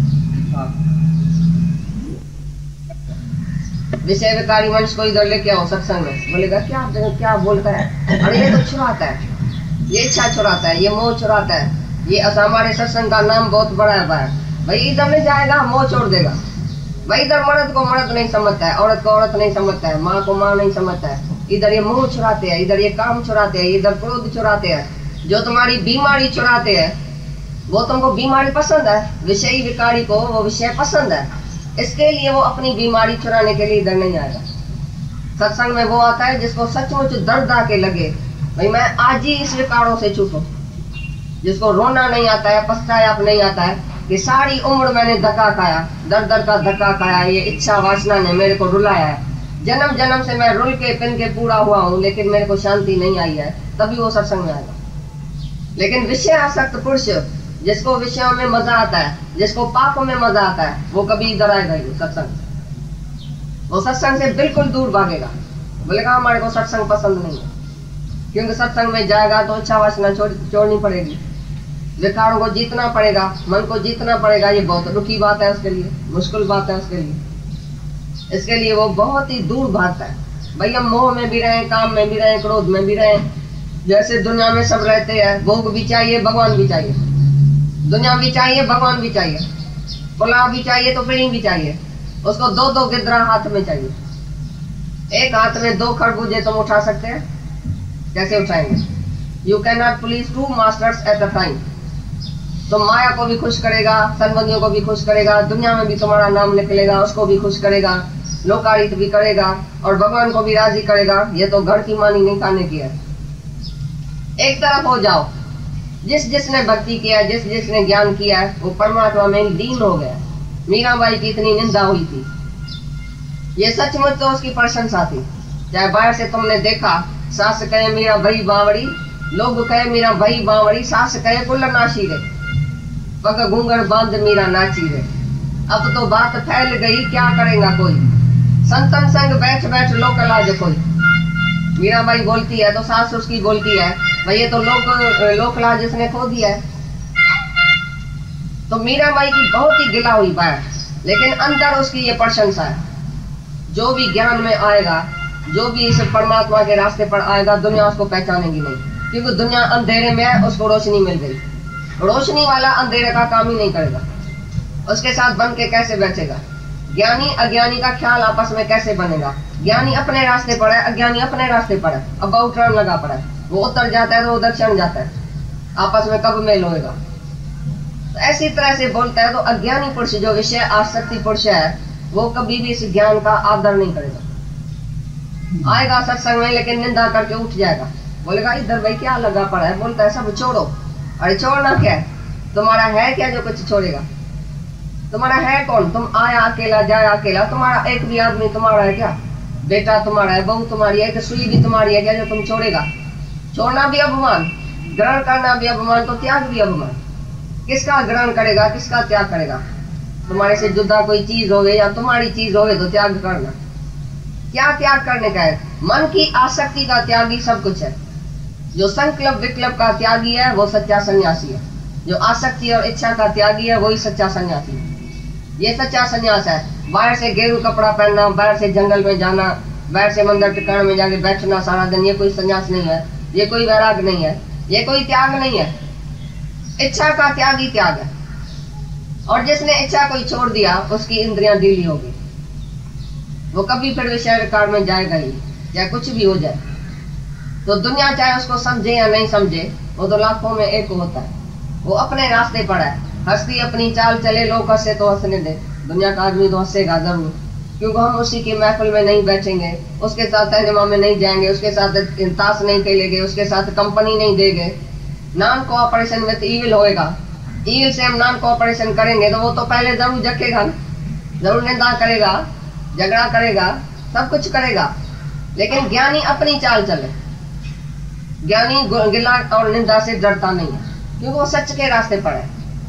विषय विकारी मनुष्य को इधर लेके आओ सत्संग में, बोलेगा क्या बोलता है, अरे ये तो छुड़ाता है, ये इच्छा छुड़ाता है, ये मोह छुड़ाता है, ये हमारे सत्संग का नाम बहुत बड़ा है भाई इधर नहीं जाएगा मोह छोड़ देगा। भाई इधर मर्द को मर्द नहीं समझता है, औरत को औरत नहीं समझता है, माँ को माँ नहीं समझता है। इधर ये मोह छुड़ाते हैं, इधर ये काम छुड़ाते हैं, इधर क्रोध छुड़ाते हैं। जो तुम्हारी बीमारी छुड़ाते हैं वो तुमको बीमारी पसंद है, विषयी विकारी को वो विषय पसंद है, इसके लिए वो अपनी बीमारी छुड़ाने के लिए इधर नहीं आएगा। सत्संग में वो आता है जिसको सचमुच दर्द आके लगे, भाई मैं आज ही इस विकारों से छूटूं। जिसको रोना नहीं आता है, पश्चाताप नहीं आता है कि सारी उम्र मैंने धक्का खाया, दर दर का धक्का खाया, ये इच्छा वासना ने मेरे को रुलाया है, जन्म जन्म से मैं रुल के पिन के पूरा हुआ हूँ, लेकिन मेरे को शांति नहीं आई है, तभी वो सत्संग में आएगा। लेकिन विषय आसक्त पुरुष जिसको विषयों में मजा आता है, जिसको पाप में मजा आता है, वो कभी इधर आएगा ही सत्संग। वो सत्संग से बिल्कुल दूर भागेगा, बोलेगा हमारे को सत्संग पसंद नहीं है, क्योंकि सत्संग में जाएगा तो इच्छा वासना छोड़नी पड़ेगी, विकारों को जीतना पड़ेगा, मन को जीतना पड़ेगा। ये बहुत दुखी बात है उसके लिए, मुश्किल बात है उसके लिए। इसके लिए वो बहुत ही दूर भागता है। भाई हम मोह में भी रहे, काम में भी रहे, क्रोध में भी रहे, जैसे दुनिया में सब रहते हैं। भोग भी चाहिए, भगवान भी चाहिए, दुनिया भी चाहिए, भगवान भी चाहिए, पुलाव भी चाहिए तो फिर भी चाहिए। उसको दो दो गिद्रा हाथ में चाहिए। एक हाथ में 2 खरबूजे तुम उठा सकते हैं, कैसे उठाएंगे? You can not please 2 masters at a time. तो माया को भी खुश करेगा, संबंधियों को भी खुश करेगा, दुनिया में भी तुम्हारा नाम निकलेगा, उसको भी खुश करेगा, लोकारित भी करेगा और भगवान को भी राजी करेगा। ये तो घर की मानी नहीं खाने की है। एक तरफ हो जाओ, जिसने भक्ति किया है, जिसने ज्ञान किया है, वो परमात्मा में लीन हो गया। मीराबाई की इतनी निंदा हुई थी, ये सचमुच तो उसकी प्रशंसा थी। चाहे बाहर से तुमने देखा, सास कहे मीरा भाई बावड़ी, लोग कहे मीरा भाई बावड़ी, सास कहे कुल्ल नाशी रे, पग घूंघर बांध मीरा नाची रे। अब तो बात फैल गई, क्या करेगा कोई, संतन संग बैठ बैठ लोक लाज कोई। मीराबाई बोलती है तो सास उसकी बोलती है, भाई ये तो लोक लाज इसने खो दिया है। तो मीराबाई की बहुत ही गिला हुई बात, लेकिन अंदर उसकी ये प्रशंसा है। जो भी ज्ञान में आएगा, जो भी इस परमात्मा के रास्ते पर आएगा, दुनिया उसको पहचानेगी नहीं, क्योंकि दुनिया अंधेरे में है, उसको रोशनी मिल गई। रोशनी वाला अंधेरे का काम ही नहीं करेगा, उसके साथ बन के कैसे बैठेगा? ज्ञानी अज्ञानी का ख्याल आपस में कैसे बनेगा? ज्ञानी अपने रास्ते पर है, अज्ञानी अपने रास्ते पर है, अबाउट टर्न लगा पड़ा है, वो उत्तर जाता है तो वो दक्षिण जाता है, आपस में कब मेल होएगा? तो ऐसी तरह से बोलता है। तो अज्ञानी पुरुष जो विषय आसक्ति पुरुष है, वो कभी भी इस ज्ञान का आदर नहीं करेगा। आएगा सत्संग में लेकिन निंदा करके उठ जाएगा, बोलेगा इधर भाई क्या लगा पड़ा है, बोलता है सब छोड़ो। अरे छोड़ना क्या है? तुम्हारा है क्या जो कुछ छोड़ेगा? तुम्हारा है कौन? तुम आया अकेला, जाया अकेला। तुम्हारा एक भी आदमी तुम्हारा है क्या? बेटा तुम्हारा है, बहू तुम्हारी है, सुई भी तुम्हारी है क्या जो तुम छोड़ेगा? छोड़ना भी अभिमान, ग्रहण करना भी अभिमान, तो त्याग भी अभिमान। किसका ग्रहण करेगा, किसका त्याग करेगा? तुम्हारे से जुदा कोई चीज होवे या तुम्हारी चीज होवे तो त्याग करना। क्या त्याग करने का है? मन की आसक्ति का त्यागी सब कुछ है। जो संकल्प विकल्प का त्यागी है वो सच्चा सन्यासी है। जो आसक्ति और इच्छा का त्यागी है वही सच्चा सन्यासी है। ये सच्चा सन्यास है। बाहर से गेरू कपड़ा पहनना, बाहर से जंगल में जाना, बाहर से मंदिर टिकाने में जाके बैठना सारा दिन, ये कोई सन्यास नहीं है, ये कोई वैराग नहीं है, ये कोई त्याग नहीं है। इच्छा का त्यागी त्याग है। और जिसने इच्छा को छोड़ दिया उसकी इंद्रियां ढीली होगी, वो कभी फिर विषय विकार में जाएगा ही, चाहे कुछ भी हो जाए। तो दुनिया चाहे उसको समझे या नहीं समझे, वो तो लाखों में एक होता है। वो अपने रास्ते पर है, हंसती अपनी चाल चले, लोग हंसे तो हंसने दे। दुनिया का आदमी तो हंसेगा जरूर, क्योंकि हम उसी की महफिल में नहीं बैठेंगे, उसके साथ सिनेमा में नहीं जाएंगे, उसके साथ ताश नहीं खेलेंगे, उसके साथ कंपनी नहीं देंगे। नॉन कोऑपरेशन विद ईविल होएगा। ईविल से हम नॉन कोऑपरेशन करेंगे तो वो तो पहले जरूर जखेगा, जरूर निंदा करेगा, झगड़ा करेगा, सब कुछ करेगा। लेकिन ज्ञानी अपनी चाल चले। ज्ञानी गिला और निंदा से डरता नहीं है, क्योंकि वो सच के रास्ते पर है।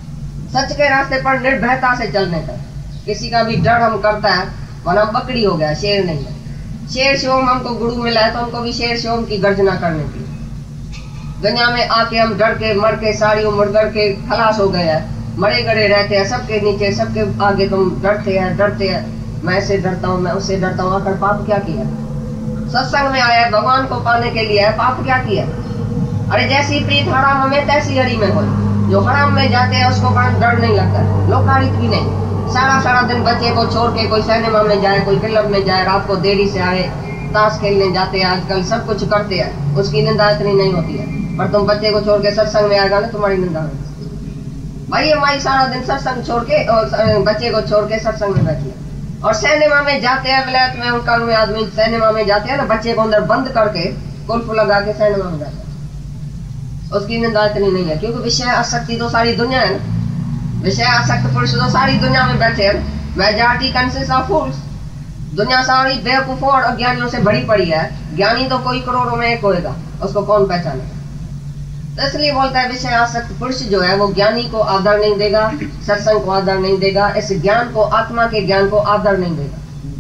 सच के रास्ते पर निर्भयता से चलने का। किसी का भी डर हम करता है वरना बकरी हो गया, शेर नहीं है। शेर शिवम हमको गुरु मिला है तो हमको भी शेर शिवम की गर्जना करने की। दुनिया में आके हम डर के मर के सारी उम्र डर के खलास हो गए हैं, मरे गड़े रहते हैं सबके नीचे सबके आगे तुम डरते हैं। मैं इससे डरता हूँ, मैं उससे डरता हूँ। आखिर पाप क्या किया? सत्संग में आया भगवान को पाने के लिए, पाप क्या किया? अरे जैसी प्रीत हराम में तैसी हरी में हो। जो हराम में जाते हैं उसको बड़ा डर नहीं लगता, लोकारित भी नहीं। सारा दिन बच्चे को छोड़ के कोई सिनेमा में जाए, कोई फिल्म में जाए, रात को देरी से आए, ताश खेलने जाते हैं, आजकल सब कुछ करते हैं, उसकी निंदा इतनी नहीं होती है। पर तुम बच्चे को छोड़ के सत्संग में आएगा ना, तुम्हारी निंदा होगी। भाई ये माई सारा दिन सत्संग छोड़ के और बच्चे को छोड़ के सत्संग में बैठी है। और सिनेमा में जाते हैं, विलायत में उनका में आदमी सिनेमा में जाते हैं ना, बच्चे को अंदर बंद करके कुल्फ लगा के सिनेमा में जाते हैं, उसकी निंदा इतनी नहीं है। क्योंकि विषय आसक्ति तो सारी दुनिया है ना, विषय आसक्त पुरुष तो सारी दुनिया में बैठे हैं। Majority consist of fools. दुनिया सारी बेवकूफों और अज्ञानियों से भरी पड़ी है। ज्ञानी तो कोई करोड़ों में एक होएगा, उसको कौन पहचाने? तो इसलिए बोलता है विषय आसक्त पुरुष जो है वो ज्ञानी को आदर नहीं देगा, सत्संग को आदर नहीं देगा, इस ज्ञान को, आत्मा के ज्ञान को आदर नहीं देगा।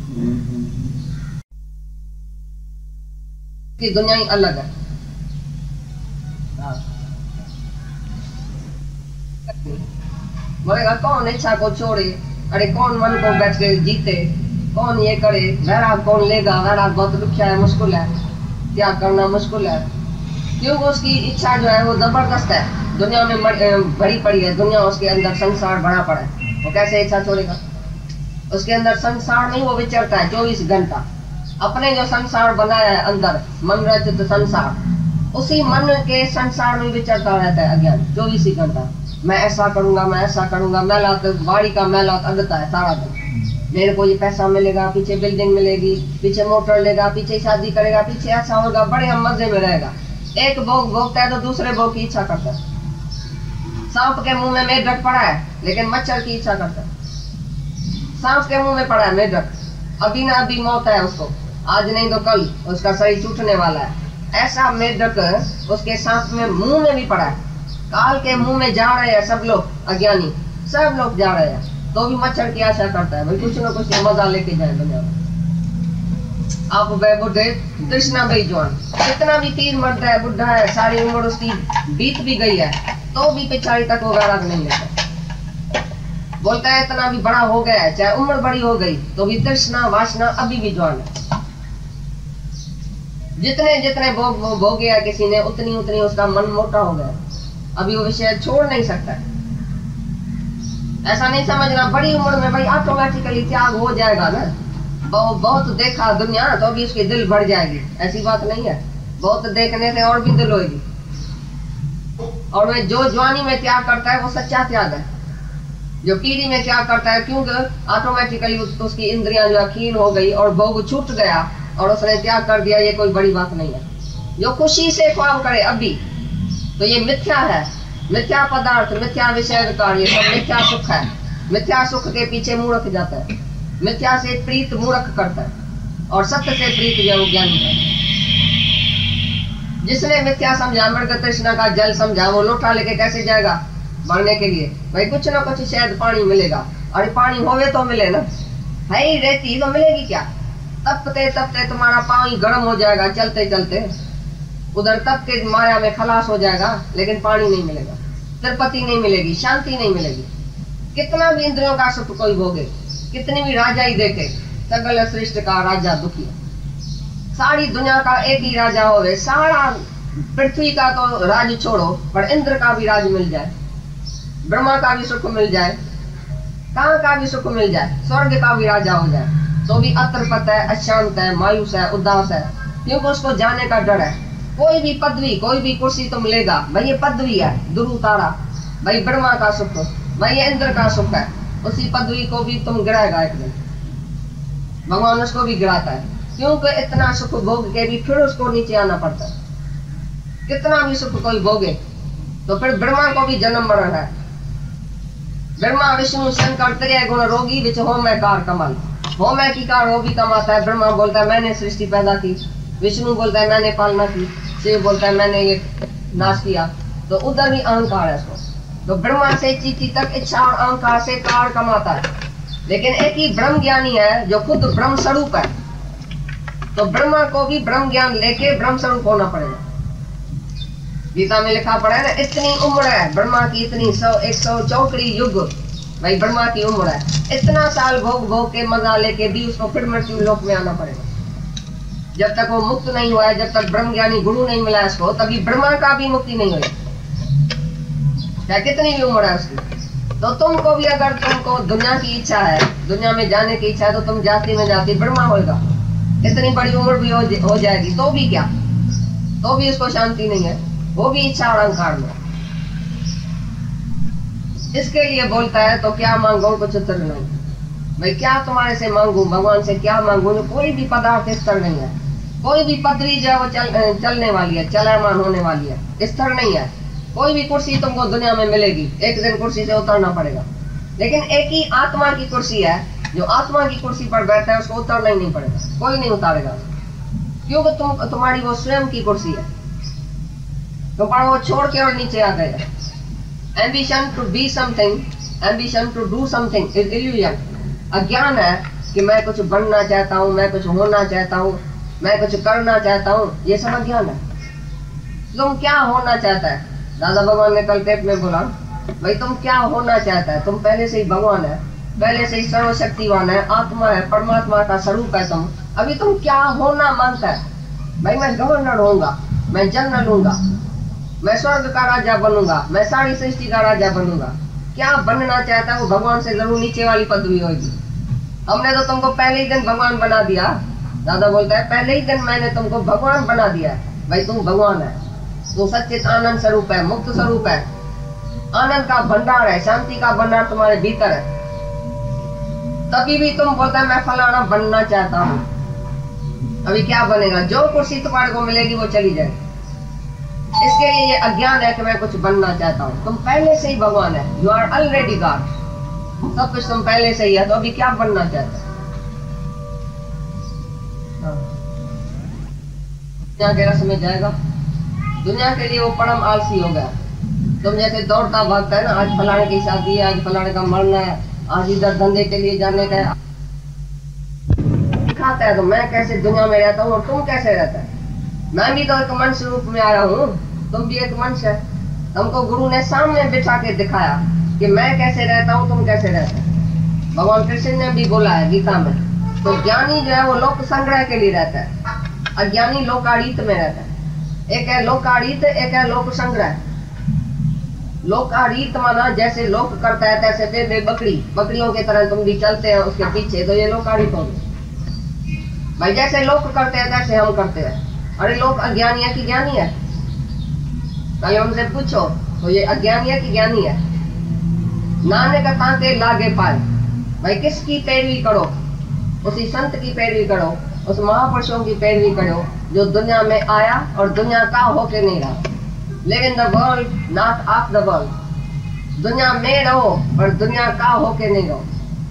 कि दुनिया ही अलग है। बोलेगा कौन इच्छा को छोड़े, अरे कौन मन को बैठ के जीते, कौन ये करे, वैराग कौन लेगा? वैराग बहुत दुखिया है, मुश्किल है, त्याग करना मुश्किल है। क्योंकि उसकी इच्छा जो है वो जबरदस्त है, दुनिया में भरी पड़ी है, दुनिया उसके अंदर संसार भरा पड़ा है। वो कैसे इच्छा छोड़ेगा? उसके अंदर संसार नहीं वो विचरता है 24 घंटा। अपने जो संसार बनाया है अंदर, मन रचित संसार, उसी मन के संसार में विचरता रहता है अज्ञान 24 घंटा। मैं ऐसा करूंगा, मैं ऐसा करूंगा, मैला तो बाड़ी का मैला अगता है सारा दिन। मेरे को ये पैसा मिलेगा, पीछे बिल्डिंग मिलेगी, पीछे मोटर लेगा, पीछे शादी करेगा, पीछे ऐसा होगा, बड़े हम मजे में रहेगा। एक भोग भोगता है तो दूसरे भोग की इच्छा करता है। सांप के मुंह में मेढक पड़ा है लेकिन मच्छर की इच्छा करता है। सांप के मुंह में पड़ा है मेढक, अभी ना अभी मौत है उसको, आज नहीं तो कल उसका शरीर छूटने वाला है। ऐसा मेढक उसके सांप में मुंह में भी पड़ा है। काल के मुंह में जा रहे हैं सब लोग, अज्ञानी सब लोग जा रहे हैं, तो भी मच्छर की आशा करता है भाई कुछ ना कुछ मजा लेके जाए दुनिया में। आप बुढ़े कृष्णा भाई जवान, कितना भी तीर मरता है, बुढ़ा है, सारी उम्र उसकी बीत भी गई है, तो भी पिछाड़ी तक वो वैराग नहीं लेता। बोलता है इतना भी बड़ा हो गया है, चाहे उम्र बड़ी हो गई तो भी तृष्णा वासना अभी भी जवान है। जितने जितने भोग भोगे है किसी ने, उतनी उतनी उसका मन मोटा हो गया, अभी वो विषय छोड़ नहीं सकता। ऐसा नहीं समझना बड़ी उम्र में भाई ऑटोमेटिकली त्याग हो जाएगा ना। बहुत देखा दुनिया तो भी उसकी दिल बढ़ जाएगी, ऐसी बात नहीं है। बहुत देखने से और भी दिल होगी। और वे जो जवानी में त्याग करता है वो सच्चा त्याग है। जो पीढ़ी में त्याग करता है, क्योंकि ऑटोमेटिकली उसकी इंद्रियां जो क्षीण हो गई और भोग छूट गया और उसने त्याग कर दिया, ये कोई बड़ी बात नहीं है। जो खुशी से ख्वाब करे अभी, तो ये मिथ्या है, मिथ्या पदार्थ, मिथ्या विषय विकार, ये सब मिथ्या सुख है। मिथ्या सुख के पीछे मूर्ख जाता है, मिथ्या से प्रीत मूर्ख करता है, और सत्य से प्रीत जो ज्ञानी है। जिसने मिथ्या समझा, मृग तृष्णा का जल समझा, वो लोटा लेके कैसे जाएगा बढ़ने के लिए? भाई कुछ ना कुछ शायद पानी मिलेगा, अरे पानी होवे तो मिले ना, है ही रहती तो मिलेगी क्या? तपते तपते तुम्हारा पाँव ही गर्म हो जाएगा, चलते चलते उधर तप के माया में खलास हो जाएगा, लेकिन पानी नहीं मिलेगा, तिरपति नहीं मिलेगी, शांति नहीं मिलेगी। कितना भी इंद्रियों का सुख कोई भोगे, कितनी भी राजा ही देखे, सगल श्रेष्ठ का राजा दुखी। सारी दुनिया का एक ही राजा होवे, सारा पृथ्वी का तो राज छोड़ो, पर इंद्र का भी राज मिल जाए, ब्रह्मा का भी सुख मिल जाए, कहाँ का भी सुख मिल जाए, स्वर्ग का भी राजा हो जाए, तो भी अतृपत है, अशांत है, मायूस है, उदास है, क्योंकि उसको जाने का डर है। कोई भी पदवी, कोई भी कुर्सी तुम लेगा, भाई ये पदवी है, दुरु तारा, भाई ब्रह्मा का सुख, भाई ये इंद्र का सुख है, उसी पदवी को भी तुम गिराएगा एक दिन। भगवान उसको भी गिराता है, क्योंकि इतना सुख भोग के भी फिर उसको नीचे आना पड़ता है। कितना भी सुख कोई भोगे तो फिर ब्रह्मा को भी जन्म मरण है। ब्रह्मा विष्णु शंकर त्रिय गुण रोगी विच हो मैं कार कमल, हो मैं की कार वो भी कमाता है। ब्रह्मा बोलता है मैंने सृष्टि पैदा की, विष्णु बोलता है मैंने पालना की, शिव बोलता है मैंने ये नाश किया, तो उधर भी अहंकार है उसको। तो ब्रह्मा से चीटी तक इच्छा और अहंकार से कार कमाता है। लेकिन एक ही ब्रह्म ज्ञानी है जो खुद ब्रह्म स्वरूप है, तो ब्रह्मा को भी ब्रह्म ज्ञान लेके ब्रह्म स्वरूप होना पड़ेगा। गीता में लिखा पड़ा है ना, इतनी उम्र है ब्रह्मा की, इतनी 100 चौकड़ी युग भाई ब्रह्मा की उम्र है। इतना साल भोग भोग के मजा लेके भी उसको फिर मृत्यु लोक में आना पड़ेगा। जब तक वो मुक्त नहीं हुआ है, जब तक ब्रह्म ज्ञानी गुरु नहीं मिला उसको, तभी ब्रह्मा का भी मुक्ति नहीं हुई, चाहे कितनी भी उम्र है उसकी। तो तुमको भी अगर तुमको दुनिया की इच्छा है, दुनिया में जाने की इच्छा है, तो तुम जाति में जाति ब्रह्मा होगा। इतनी बड़ी उम्र भी हो जाएगी तो भी क्या, तो भी उसको शांति नहीं है, वो भी इच्छा और अहंकार में। इसके लिए बोलता है तो क्या मांगो, कुछ उत्तर नहीं। भाई क्या तुम्हारे से मांगू, भगवान से क्या मांगू? कोई भी पदार्थ स्थिर नहीं है, कोई भी पदरी जो है वो चलने वाली है, चलमान होने वाली है, स्थिर नहीं है। कोई भी कुर्सी तुमको दुनिया में मिलेगी, एक दिन कुर्सी से उतरना पड़ेगा। लेकिन एक ही आत्मा की कुर्सी है, जो आत्मा की कुर्सी पर बैठा है उसको उतरना ही नहीं पड़ेगा, कोई नहीं उतारेगा, क्योंकि तुम्हारी वो स्वयं की कुर्सी है। तो पर वो छोड़ के और नीचे आ गए। Ambition to be something, ambition to do something is illusion. अज्ञान है कि मैं कुछ बनना चाहता हूँ, मैं कुछ होना चाहता हूँ, मैं कुछ करना चाहता हूँ, ये सब अज्ञान है। तुम क्या होना चाहता है? दादा भगवान ने कल टेप में बोला, भाई तुम क्या होना चाहता है? तुम पहले से ही भगवान है, पहले से ही सर्वशक्तिवान है, आत्मा है, परमात्मा का स्वरूप है तुम। अभी तुम क्या होना मांगता है? भाई मैं गवर्नर होऊंगा, मैं जन्म लूंगा, मैं स्वर्ग का राजा बनूंगा, मैं सारी सृष्टि का राजा बनूंगा। क्या बनना चाहता है वो भगवान से जरूर नीचे वाली पदवी होगी। हमने तो तुमको पहले ही दिन भगवान बना दिया। दादा बोलता है पहले ही दिन मैंने तुमको भगवान बना दिया। भाई तुम भगवान है, तू सच्चित आनंद स्वरूप है, मुक्त स्वरूप है, आनंद का भंडार है, शांति का भंडार तुम्हारे भीतर है। तभी भी तुम बोलता है मैं फलाना बनना चाहता हूँ। अभी क्या बनेगा? जो कुर्सी तुम्हारे को मिलेगी वो चली जाएगी। इसके लिए ये अज्ञान है कि मैं कुछ बनना चाहता हूँ। तुम पहले से ही भगवान है, यू आर ऑलरेडी गॉड, सब कुछ तुम पहले से ही है, तो अभी क्या बनना चाहता है? दुनिया के रस में जाएगा, दुनिया के लिए वो परम आलसी हो गया। तुम जैसे दौड़ता भागता है ना, आज फलाने की शादी है, आज फलाने का मरना है, आज इधर धंधे के लिए जाने का है, दिखाता है तो मैं कैसे दुनिया में रहता हूँ और तुम कैसे रहता है। मैं भी तो एक मनुष्य रूप में आया हूँ, तुम भी एक मनुष्य है। हमको गुरु ने सामने बिठा के दिखाया कि मैं कैसे रहता हूँ, तुम कैसे रहते हैं। भगवान कृष्ण ने भी बोला है गीता में। तो ज्ञानी जो है वो लोक संग्रह के लिए रहता है, अज्ञानी लोकाड़ीत में रहता है। एक है लोकाड़ीत, एक है लोक संग्रह। लोकाड़ीत माना जैसे लोक करता है तैसे बे बकरियों की तरह तुम भी चलते हैं उसके पीछे, तो ये लोकाड़ीत हो गए। भाई जैसे लोक करते हैं तैसे हम करते हैं। अरे लोग अज्ञानी है कि ज्ञानी है? पहले उनसे पूछो, तो ये अज्ञानी है कि ज्ञानी है? नानक तांते लागे पाए। भाई किसकी पैरवी करो? उसी संत की पैरवी करो, उस महापुरुषों की पैरवी करो जो दुनिया में आया और दुनिया का होके नहीं रहा। Live in the world not of the world. दुनिया में रहो और दुनिया का होके नहीं रहो।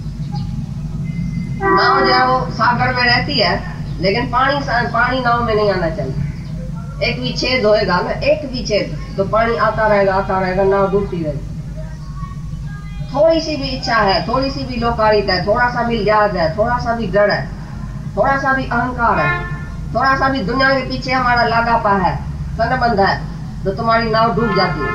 नाव जो है वो सागर में रहती है, लेकिन पानी नाव में नहीं आना चाहिए। एक भी छेद होएगा ना, एक भी छेद, तो पानी आता रहेगा, नाव डूबती रहेगी। थोड़ी सी भी इच्छा है, थोड़ी सी भी लोकारित है, थोड़ा सा भी लिहाज है, थोड़ा सा भी डर है, थोड़ा सा भी अहंकार है, थोड़ा सा भी दुनिया के पीछे हमारा लगापा है, संबंध है, तो तुम्हारी नाव डूब जाती है।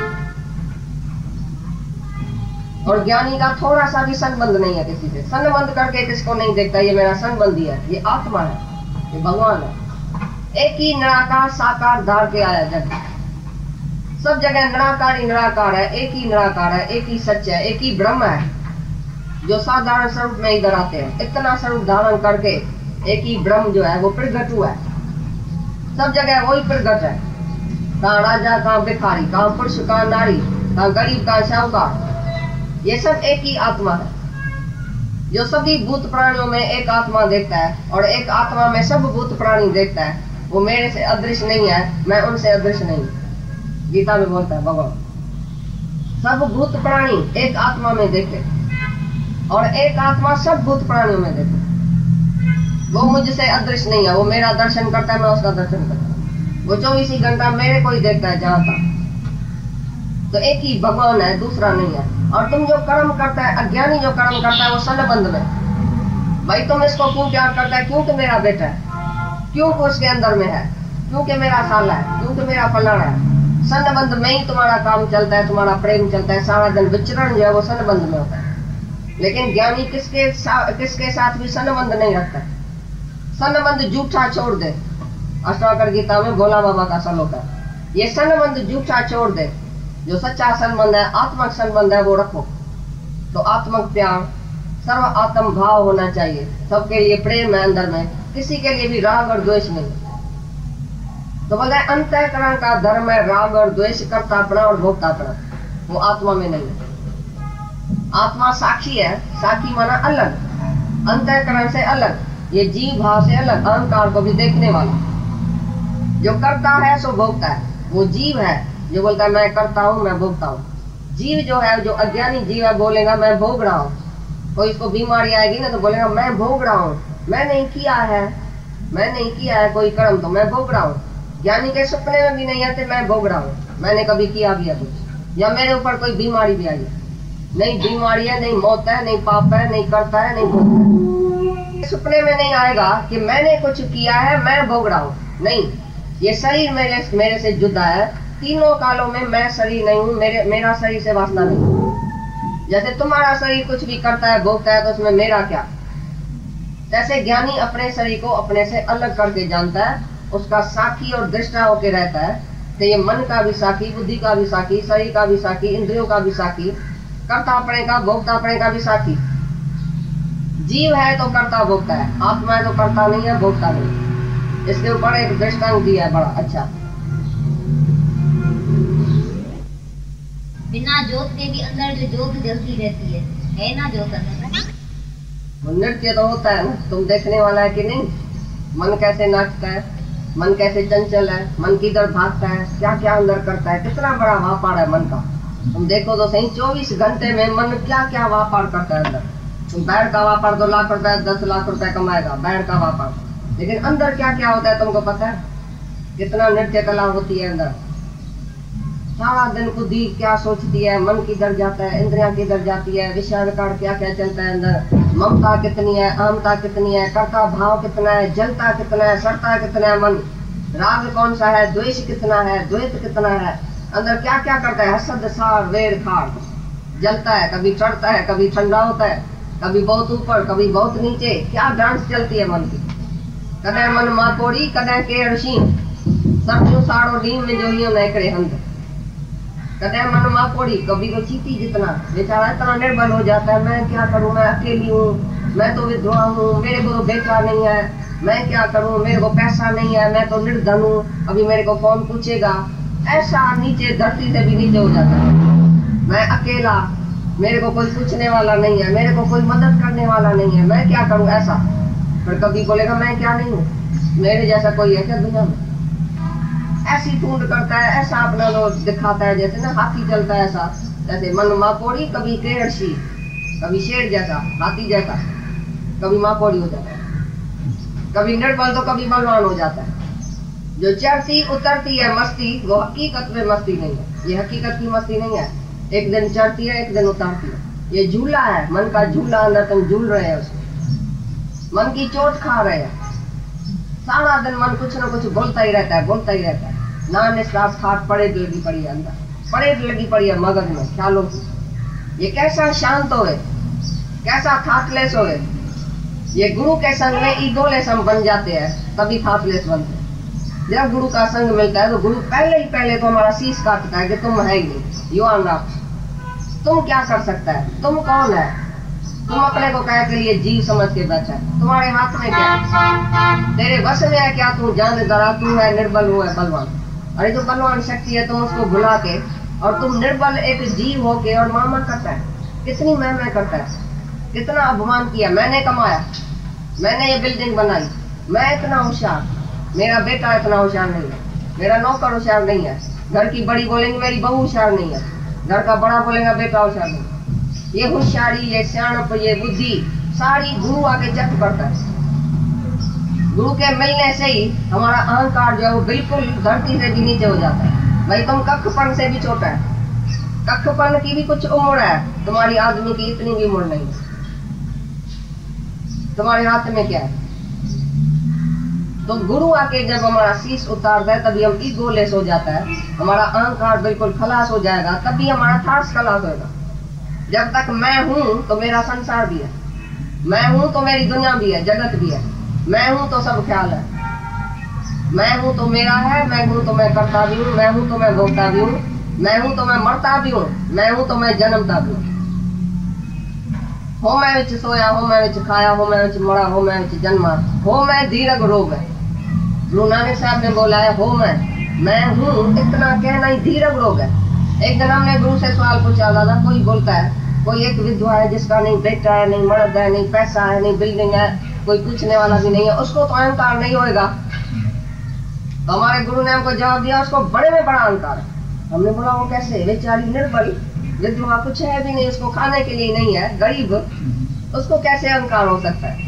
और ज्ञानी का थोड़ा सा भी संबंध नहीं है किसी से। संबंध करके किसको नहीं देखता ये मेरा संबंधी है, ये आत्मा है, ये भगवान है। एक ही निराकार साकार धार के आया जग, सब जगह निराकार ही निराकार है, एक ही निराकार है, एक ही सच है, एक ही ब्रह्म है जो साधारण स्वरूप में इधर आते हैं। इतना स्वरूप धारण करके एक ही ब्रह्म जो है वो प्रगट हुआ है, सब जगह वही प्रगट है। कहाँ राजा, कहाँ भिखारी, कहाँ पुरुष, कहाँ नारी, कहाँ गरीब, कहाँ साहूकार, ये सब एक ही आत्मा है जो सभी भूत प्राणियों में एक आत्मा देखता है और एक आत्मा में सब भूत प्राणी देखता है। वो मेरे से अदृश्य नहीं है, मैं उनसे अदृश्य नहीं। गीता में बोलता है भगवान, सब भूत प्राणी एक आत्मा में देखते और एक आत्मा सब भूत प्राणियों में देखते। वो मुझसे अदृश्य नहीं है, वो मेरा दर्शन करता है, मैं उसका दर्शन करता हूँ। वो 24 घंटा मेरे को ही देखता है जहाँ तक। तो एक ही भगवान है, दूसरा नहीं है। और तुम जो कर्म करता है, अज्ञानी जो कर्म करता है वो संबंध में, भाई तुम इसको क्यों प्यार करता है? क्योंकि मेरा बेटा है, क्योंकि उसके अंदर में है, क्योंकि मेरा साला है, क्योंकि मेरा फलाना है। संबंध में ही तुम्हारा काम चलता है, तुम्हारा प्रेम चलता है, सारा दिन विचरण जो है वो संबंध में होता है। लेकिन ज्ञानी किसके साथ भी संबंध नहीं रखता। संबंध झूठा छोड़ दे। अष्टावक्र गीता में भोला बाबा का श्लोक है, ये संबंध झूठा छोड़ दे। जो सच्चा संबंध है, आत्मक संबंध है, वो रखो। तो आत्मक प्यार, सर्व आत्म भाव होना चाहिए। सबके लिए प्रेम है अंदर में, किसी के लिए भी राग और द्वेष नहीं। तो बोलते हैं अंतःकरण का धर्म है राग और द्वेष, कर्तापना और भोक्तापना, वो आत्मा में नहीं है। आत्मा साक्षी है, साक्षी माना अलग, अंतःकरण से अलग, ये जीव भाव से अलग, अहंकार को भी देखने वाला। जो करता है सो भोगता है, वो जीव है जो बोलता है मैं करता हूँ, मैं भोगता हूँ। जीव जो है, जो अज्ञानी जीव है, बोलेगा मैं भोग रहा हूँ। कोई इसको बीमारी आएगी ना तो बोलेगा मैं भोग रहा हूँ, मैं नहीं किया है, मैं नहीं किया है कोई कर्म, तो मैं भोग रहा हूँ। ज्ञानी के सपने में भी नहीं आते मैं भोग रहा हूँ, मैंने कभी किया भी है कुछ, या मेरे ऊपर कोई बीमारी भी आई है। नहीं बीमारी है, नहीं मौत है, नहीं पाप है, नहीं करता है, नहीं भोगता है। सपने में नहीं आएगा कि मैंने कुछ किया है, मैं भोग रहा हूँ। नहीं, ये शरीर मेरे से जुदा है। तीनों कालों में मैं शरीर नहीं हूँ, मेरा शरीर से वासना नहीं। जैसे तुम्हारा शरीर कुछ भी करता है, भोगता है, तो उसमें मेरा क्या। जैसे ज्ञानी अपने शरीर को अपने से अलग करके जानता है, उसका साक्षी और दृष्टा होके रहता है। तो ये मन का भी साक्षी, बुद्धि का भी साक्षी, शरीर का भी साक्षी, इंद्रियों का भी साक्षी, कर्तापने का भोक्तापने का भी साक्षी। जीव है तो कर्ता भोगता है, आत्मा है तो कर्ता नहीं है, भोगता नहीं। इसके ऊपर एक दृष्टांत दिया है बड़ा अच्छा। बिना जोत के भी अंदर जो जोत जलती रहती है ना जोत अंदर। वो नृत्य तो होता है ना, तुम देखने वाला है कि नहीं। मन कैसे नाचता है, मन कैसे चंचल है, मन किधर भागता है, क्या क्या अंदर करता है, कितना बड़ा व्यापार है मन का। तुम देखो तो सही 24 घंटे में मन क्या क्या व्यापार करता है अंदर। तुम बैर का व्यापार 2 लाख रुपए 10 लाख रुपए कमाएगा, बैर का व्यापार, लेकिन अंदर क्या क्या होता है तुमको पता है? कितना नृत्य कला होती है अंदर। सारा दिन बुद्धि क्या सोचती है, मन किधर जाता है, इंद्रियां किधर जाती है, विषय विकार क्या क्या चलता है अंदर, ममता कितनी है, अहमता कितनी है, कर्ता भाव कितना है, जलता कितना है, सड़ता कितना है मन, राग कौन सा है, द्वेष कितना है, द्वैत कितना है, अंदर क्या क्या करता है, हसद सार वेर खार, जलता है, कभी चढ़ता है, कभी ठंडा होता है, कभी बहुत ऊपर, कभी बहुत नीचे, क्या डांस चलती है मन की। कदे मन माकोड़ी कदे के ऋषि सब साड़ो नीम में जो ही नैकड़े हंद, कदे मन माकोड़ी, कभी को चीटी जितना, बेचारा इतना निर्बल हो जाता है, मैं क्या करूं, मैं अकेली हूँ, मैं तो विधवा हूँ, मेरे को तो बेटा नहीं है, मैं क्या करूं, मेरे को पैसा नहीं है, मैं तो निर्धन हूँ, अभी मेरे को कौन पूछेगा। ऐसा नीचे धरती से भी नीचे हो जाता है। मैं अकेला, मेरे को कोई पूछने वाला नहीं है, मेरे को कोई मदद करने वाला नहीं है, मैं क्या करूं ऐसा। फिर कभी बोलेगा मैं क्या नहीं हूँ, मेरे जैसा कोई है क्या दुनिया में। ऐसी टूंड करता है, ऐसा अपना लोग दिखाता है, जैसे ना हाथी चलता है ऐसा, जैसे मन माकोड़ी, कभी केरसी, कभी शेर जैसा, हाथी जैसा, कभी माकोड़ी हो जाता है, कभी निर्बल तो कभी बलवान हो जाता है। जो चढ़ती उतरती है मस्ती, वो हकीकत में मस्ती नहीं है, ये हकीकत की मस्ती नहीं है। एक दिन चढ़ती है, एक दिन उतरती है, ये झूला है, मन का झूला, अंदर तुम झूल रहे हैं उसको, मन की चोट खा रहे हैं। सारा दिन मन कुछ ना कुछ बोलता ही रहता है, बोलता ही रहता है, ना निश्वास खाट पड़े लगी पड़ी है, अंदर पड़े लगी पड़ी है मगज में ख्यालों की। ये कैसा शांत हो, कैसा थाटलेस हो। ये गुरु के संग में ईगोलेस हम बन जाते हैं, तभी थाटलेस बनते हैं। जब गुरु का संग मिलता है तो गुरु पहले तो हमारा शीश काटता है कि तुम है ही नहीं, यू आर नॉट, तुम क्या कर सकता है, तुम कौन है, तुम अपने को कह के लिए जीव समझ के बैठा है, तुम्हारे हाथ में क्या है, तेरे वश में है क्या, तू जान दरा, तू है निर्बल, हुआ है बलवान। अरे जो बलवान शक्ति है तुम उसको भुला के, और तुम निर्बल एक जीव होके और मामा करता है, कितनी मैं करता है, कितना अपमान किया, मैंने कमाया, मैंने ये बिल्डिंग बनाई, मैं इतना होशियार, मेरा बेटा इतना होशियार नहीं है, मेरा नौकर होशियार नहीं है, घर की बड़ी बोलेंगे मेरी बहू होशियार नहीं है, घर का बड़ा बोलेगा बेटा होशियार नहीं है। ये होशियारी, ये सियाणप, ये बुद्धि सारी गुरु आके चट पड़ता है। गुरु के मिलने से ही हमारा अहंकार जो है वो बिल्कुल धरती से भी नीचे हो जाता है। भाई तुम कक्षपण से भी छोटा है, कखपन की भी कुछ उम्र है, तुम्हारी आदमी की इतनी भी उम्र नहीं। तुम्हारे हाथ में क्या है? तो गुरु आके जब हमारा शीश उतारता है तभी हम ईगोलेस हो जाता है, हमारा अहंकार बिल्कुल खलास हो जाएगा, तभी हमारा थॉट्स खलास होगा। जब तक मैं हूं तो मेरा संसार भी है, मैं हूं तो मेरी दुनिया भी है, जगत भी है, मैं हूं तो सब ख्याल है, मैं हूं तो मेरा है, मैं हूं तो मैं करता भी हूं, मैं हूं तो मैं भोगता भी हूं, मैं हूं तो मैं मरता भी हूं, मैं हूं तो मैं जन्मता भी हूं। हो मैं विच सोया, हो मैं विच खाया, हो मैं विच मरा, हो मैं विच जन्मा, हो मैं दीर्घ रोग है। गुरु नानक साहब ने बोला है, हो मैं हूँ इतना कहना ही दीर्घ रोग है। एक दिन हमने गुरु से सवाल पूछा, दादा कोई बोलता है, कोई एक विधवा है जिसका नहीं बेटा है, नहीं मर्द है, नहीं पैसा है, नहीं बिल्डिंग है, कोई पूछने वाला भी नहीं है, उसको तो अहंकार नहीं होएगा। तो हमारे गुरु ने हमको जवाब दिया, उसको बड़े में बड़ा अहंकार है। हमने बोला वो कैसे? बेचारी निर्बल विधवा, कुछ है भी नहीं, उसको खाने के लिए नहीं है, गरीब, उसको कैसे अहंकार हो सकता है?